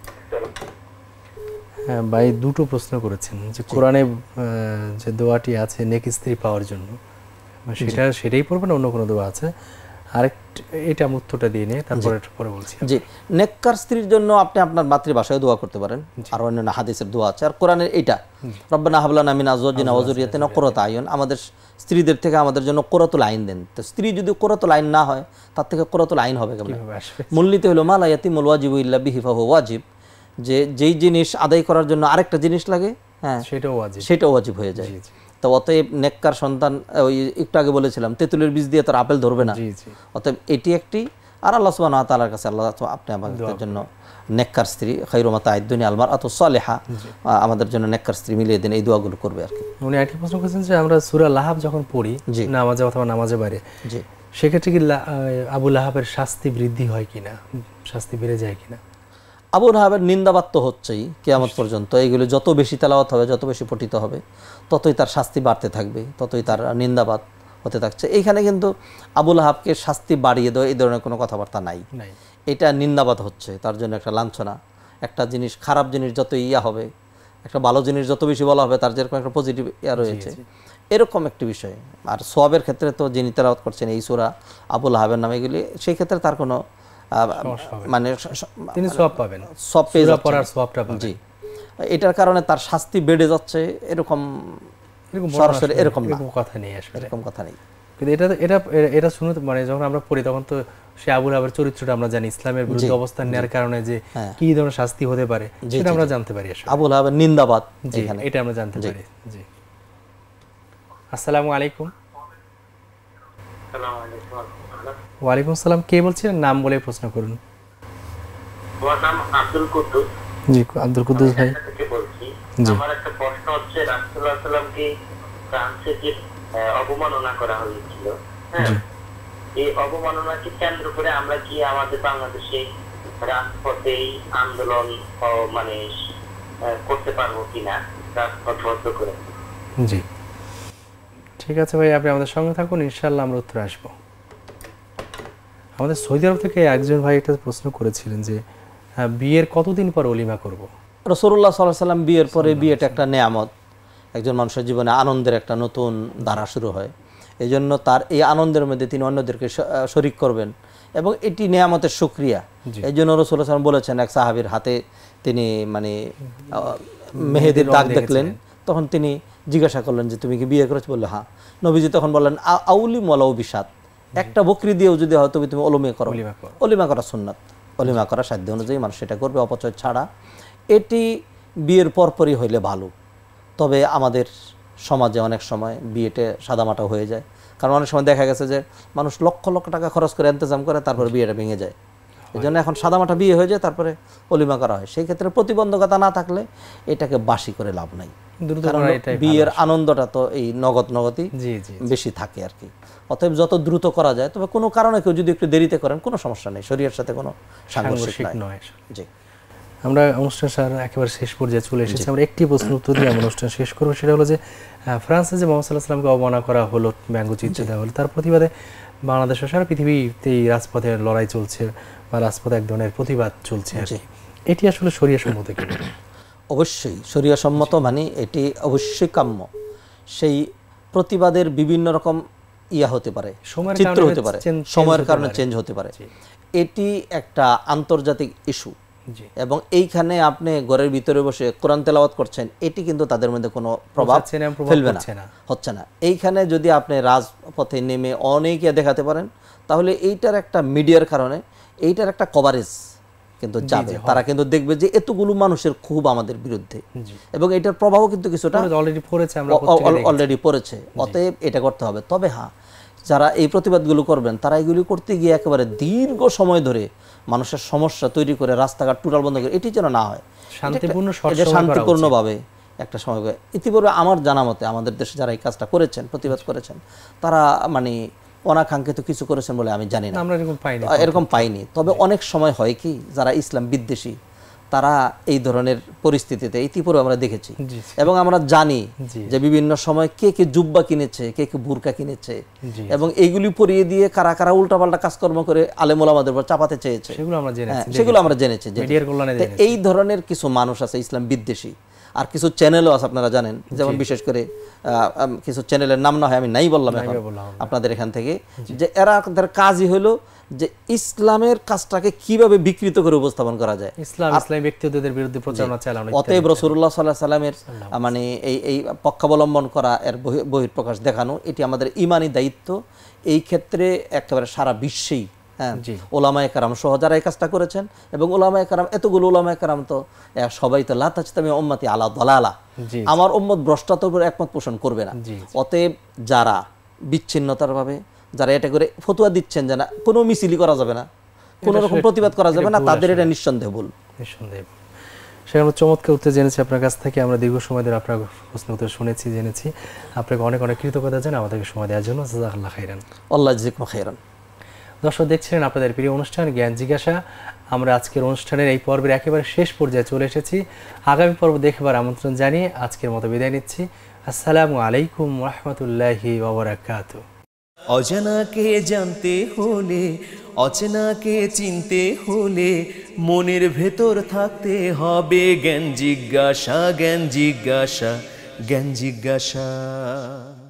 Speaker 1: হ্যাঁ ভাই, দুটো প্রশ্ন করেছেন যে কোরআনে যে দোয়াটি আছে নেক স্ত্রী পাওয়ার জন্য, সেটাই পড়বে না অন্য কোনো দোয়া আছে? আরেকটা এটা আমি উত্তরটা দিয়ে নিয়ে তারপরে পরে বলছি।
Speaker 2: জি, নেককার স্ত্রীর জন্য আপনি আপনার মাতৃভাষায় দোয়া করতে পারেন, আর অন্যান্য হাদিসের দোয়া আছে। আর কোরআনের এটা রব্বানা হাব লানা মিন আজওয়াজিনা ওয়া যুররিয়াতিনা কুররাতা আয়ুন, আমাদের স্ত্রীদের থেকে আমাদের জন্য কুররাতুল আইন দেন। তো স্ত্রী যদি কুররাতুল আইন না হয়, তার থেকে কুররাতুল আইন হবে কেমন? মূলনীতি হলো মা লা ইয়াতিমুল ওয়াজিবু ইল্লা বিহি ফাহুয়া ওয়াজিব, যে যেই জিনিস আদায় করার জন্য আরেকটা জিনিস লাগে, হ্যাঁ সেটাও ওয়াজিব হয়ে যায়। তো অতএব নেককার সন্তান, ওই একটু আগে বলেছিলাম তেঁতুলের বীজ দিয়ে তার আপেল ধরবে না, অতএব এটি একটি। আর আল্লাহ সুবহানাহু ওয়া তাআলার কাছে আল্লাহ আপনি আমাদের জন্য নেককার স্ত্রী খায়রু মাতা'আদ দুনিয়া আল মারআতু সালিহা, আমাদের জন্য নেককার স্ত্রী মিলিয়ে দেন, এই দোয়াগুলো করবে আর কি।
Speaker 1: উনি একটি প্রশ্ন করেছেন যে আমরা সূরা লাহাব যখন পড়ি নামাজে অথবা নামাজের বাইরে, সেক্ষেত্রে কি আবু লাহাবের শাস্তি বৃদ্ধি হয় কিনা, শাস্তি বেড়ে যায় কিনা?
Speaker 2: আবু লাহাবের নিন্দাবাদ তো হচ্ছেই কিয়ামত পর্যন্ত, এইগুলো যত বেশি তেলাওয়াত হবে, যত বেশি পঠিত হবে, ততই তার শাস্তি বাড়তে থাকবে, ততই তার নিন্দাবাদ হতে থাকছে। এইখানে কিন্তু আবু লাহাবকে শাস্তি বাড়িয়ে দেওয়া এই ধরনের কোনো কথাবার্তা নাই, এটা নিন্দাবাদ হচ্ছে, তার জন্য একটা লাঞ্ছনা। একটা জিনিস, খারাপ জিনিস যত ইয়া হবে, একটা ভালো জিনিস যত বেশি বলা হবে, তার যেরকম একটা পজিটিভ ইয়া রয়েছে, এরকম একটি বিষয়। আর সোয়াবের ক্ষেত্রে তো যিনি তেলাওয়াত করছেন এই সূরা আবু লাহাবের নামে এগুলি, সেই ক্ষেত্রে তার কোনো মানে
Speaker 1: তিনি সওয়াব পাবেন,
Speaker 2: সওয়াব পেয়ে যাচ্ছেন,
Speaker 1: পড়ার সওয়াবটা পাবেন।
Speaker 2: জি, এটার কারণে তার শাস্তি বেড়ে যাচ্ছে, এরকম সরাসরি এরকম
Speaker 1: কথা নেই, আসলে
Speaker 2: এরকম কথা নেই।
Speaker 1: কিন্তু এটা শুনে মানে যখন আমরা পড়ি তখন তো সে আবু লাহাবের চরিত্রটা আমরা জানি, ইসলামের বিরুদ্ধে অবস্থান নেওয়ার কারণে যে কি ধরনের শাস্তি হতে পারে সেটা আমরা জানতে পারি। আসলে আবু
Speaker 2: লাহাবের নিন্দাবাদ
Speaker 1: এখানে এটা আমরা জানতে পারি। জি, আসসালামু আলাইকুম। ওয়ালাইকুম আসসালাম। কে বলছেন? নাম বলে প্রশ্ন করুন।
Speaker 4: আমার নাম আব্দুল কুদ্দুস।
Speaker 1: জি, আব্দুল কুদ্দুস ভাই
Speaker 4: বলছি। আমার একটা প্রশ্ন হচ্ছে, রাসূলুল্লাহ সাল্লাল্লাহু আলাইহি ওয়াসাল্লামকে ফ্রান্সে যে অবমাননা করা হয়েছিল, হ্যাঁ, এই অবমাননাকে কেন্দ্র করে আমরা কি আমাদের বাংলাদেশে রাজপথে আন্দোলন মানে করতে পারবো কিনা, রাজপথ বন্ধ করে?
Speaker 1: জি, ঠিক আছে ভাই, আপনি আমাদের সঙ্গে থাকুন, ইনশাআল্লাহ আমরা উত্তর আসবো। আমাদের সৌদি আরব থেকে একজন ভাই একটা প্রশ্ন করেছিলেন যে বিয়ের কতদিন পর ওলিমা করব?
Speaker 2: রাসূলুল্লাহ সাল্লাল্লাহু আলাইহি ওয়াসাল্লাম বিয়ের পরে, বিয়েটা একটা নেয়ামত, একজন মানুষের জীবনে আনন্দের একটা নতুন ধারা শুরু হয়। এই জন্য তার এই আনন্দের মধ্যে তিনি অন্যদেরকে শরিক করবেন এবং এটি নেয়ামতের শুকরিয়া। এই জন্য রাসূলুল্লাহ সাল্লাল্লাহু আলাইহি ওয়াসাল্লাম বলেছেন, এক সাহাবীর হাতে তিনি মানে মেহেদির দাগ দেখলেন, তখন তিনি জিজ্ঞাসা করলেন যে তুমি কি বিয়ে করেছো? বললো হ্যাঁ। নবীজি তখন বললেন আউলি মলাউ বিশাত, একটা বকরি দিয়েও যদি হয় তবে তুমি অলিমা করো। অলিমা করা সুন্নাত, অলিমা করা সাধ্য অনুযায়ী মানুষ সেটা করবে, অপচয় ছাড়া। এটি বিয়ের পরপরই হইলে ভালো। তবে আমাদের সমাজে অনেক সময় বিয়েতে সাদামাটা হয়ে যায়, কারণ অনেক সময় দেখা গেছে যে মানুষ লক্ষ লক্ষ টাকা খরচ করে ইন্তজাম করে তারপরে বিয়েটা ভেঙে যায়। এই জন্য এখন সাদামাটা বিয়ে হয়ে যায়, তারপরে অলিমা করা হয়। সেই ক্ষেত্রে প্রতিবন্ধকতা না থাকলে এটাকে বাসি করে লাভ নাই। বিয়ের আনন্দটা তো এই নগদই বেশি থাকে আর কি। অতএব যত দ্রুত করা যায়, তবে কোনো কারণে কেউ যদি একটু দেরিতে করেন কোনো সমস্যা নেই, শরীরের সাথে কোনো সাংঘর্ষিক নয়। জি,
Speaker 1: আমরা অনুষ্ঠান স্যার একেবারে শেষ পর্যায়ে চলে এসেছি। আমরা একটি প্রশ্ন উত্তর দিয়ে আমরা অনুষ্ঠান শেষ করবো। সেটা হলো যে ফ্রান্সে যে মোহাম্মদ সাল্লাল্লাহু আলাইহি ওয়াসাল্লামকে অবমাননা করা হলো, ব্যঙ্গচিত্র দেওয়া হলো, তার প্রতিবাদে বাংলাদেশ সারা পৃথিবীতেই রাজপথে লড়াই চলছে বা রাজপথে এক ধরনের প্রতিবাদ চলছে। এটি আসলে শরিয়া সম্মত কি?
Speaker 2: অবশ্যই শরিয়া সম্মত, মানে এটি অবশ্যই কাম্য। সেই প্রতিবাদের বিভিন্ন রকম হতে পারে, চিত্র হতে পারে, সময়ের কারণে চেঞ্জ হতে পারে। এটি একটা আন্তর্জাতিক ইস্যু এবং এইখানে আপনি ঘরের ভিতরে বসে কোরআন তেলাওয়াত করছেন, এটি কিন্তু তাদের মধ্যে কোনো প্রভাব ফেলবে না, হচ্ছে না। এইখানে যদি আপনি রাজপথে নেমে অনেকে দেখাতে পারেন, তাহলে এইটার একটা মিডিয়ার কারণে এইটার একটা কভারেজ কিন্তু যাবে। তারা কিন্তু দেখবে যে এতগুলো মানুষের খুব আমাদের বিরুদ্ধে, এবং এটার প্রভাবও কিন্তু কিছুটা অলরেডি পড়েছে। অতএব এটা করতে হবে। তবে হ্যাঁ, যারা এই প্রতিবাদগুলো করবেন তারা এগুলি করতে গিয়ে একেবারে দীর্ঘ সময় ধরে মানুষের সমস্যা তৈরি করে রাস্তাঘাট টোটাল বন্ধ করে, এটি যেন না হয়। শান্তিপূর্ণভাবে একটা সময়। ইতিপূর্বে আমার জানা মতে আমাদের দেশে যারা এই কাজটা করেছেন, প্রতিবাদ করেছেন, তারা মানে অনাকাঙ্ক্ষিত কিছু করেছেন বলে আমি জানি না, এরকম পাইনি। তবে অনেক সময় হয় কি, যারা ইসলাম বিদ্বেষী তারা এই ধরনের পরিস্থিতিতে ইতিপূর্বে আমরা দেখেছি এবং আমরা জানি যে বিভিন্ন সময় কে কে জুব্বা কিনেছে, কে কে বুরকা কিনেছে, এবং এইগুলি পরিয়ে দিয়ে কারা কারা উল্টাপাল্টা কাজকর্ম করে আলেম ওলামাদের উপর চাপাতে চেয়েছে, সেগুলো আমরা জেনেছি। এই ধরনের কিছু মানুষ আছে ইসলাম বিদ্বেষী, আর কিছু চ্যানেলও আছে আপনারা জানেন, যেমন বিশেষ করে কিছু চ্যানেলের নাম না হয় আমি নাই বললাম এখন আপনাদের এখান থেকে, যে এরা তাদের কাজই হলো যে ইসলামের কাজটাকে কিভাবে বিকৃত করে উপস্থাপন করা যায়,
Speaker 1: ইসলামী ব্যক্তিত্বদের বিরুদ্ধে প্রচারণা চালানো।
Speaker 2: অতএব রাসূলুল্লাহ সাল্লাল্লাহু আলাইহি সাল্লামের মানে এই পক্ষাবলম্বন করা, এর বহিঃপ্রকাশ দেখানো, এটি আমাদের ঈমানি দায়িত্ব। এই ক্ষেত্রে একেবারে সারা বিশ্বেই ওলামায়ে কেরাম সহ যারা এই কাজটা করেছেন, এবং ওলামায়ে কেরাম এতগুলো ওলামায়ে কেরাম তো সবাই তো লা তাজতামি উম্মতি আলা দালালা, আমার উম্মত ভ্রষ্টতার উপর একমত পোষণ করবে না। অতএব যারা বিচ্ছিন্নতার ভাবে যারা এটা করে ফতোয়া দিচ্ছেন যে না কোনো মিছিলই করা যাবে না, কোনো রকম প্রতিবাদ করা যাবে না, তাদের এটা নিঃসন্দেহ ভুল।
Speaker 1: সেটা আমরা চমৎকার উত্তর জেনেছি আপনার কাছ থেকে। আমরা দীর্ঘ সময় ধরে আপনার প্রশ্ন উত্তর শুনেছি, জেনেছি। আপনাকে অনেক অনেক কৃতজ্ঞতা জানাই আমাদেরকে সময় দেওয়ার জন্য। জাযাকাল্লাহু খাইরান।
Speaker 2: আল্লাহ ইয়াজজিকুম খাইরান।
Speaker 1: দর্শক, দেখছিলেন আপনাদের প্রিয় অনুষ্ঠান জ্ঞান জিজ্ঞাসা। আমরা আজকের অনুষ্ঠানের এই পর্বের একেবারে শেষ পর্যায়ে চলে এসেছি। আগামী পর্ব দেখবার আমন্ত্রণ জানিয়ে আজকের মতো বিদায় নিচ্ছি। আসসালামু আলাইকুম ওয়া রাহমাতুল্লাহি ওয়া বারাকাতুহু।
Speaker 5: অজানাকে জানতে হলে, অচেনাকে চিনতে হলে মনের ভেতর থাকতে হবে জ্ঞান জিজ্ঞাসা, জ্ঞান জিজ্ঞাসা, জ্ঞান জিজ্ঞাসা।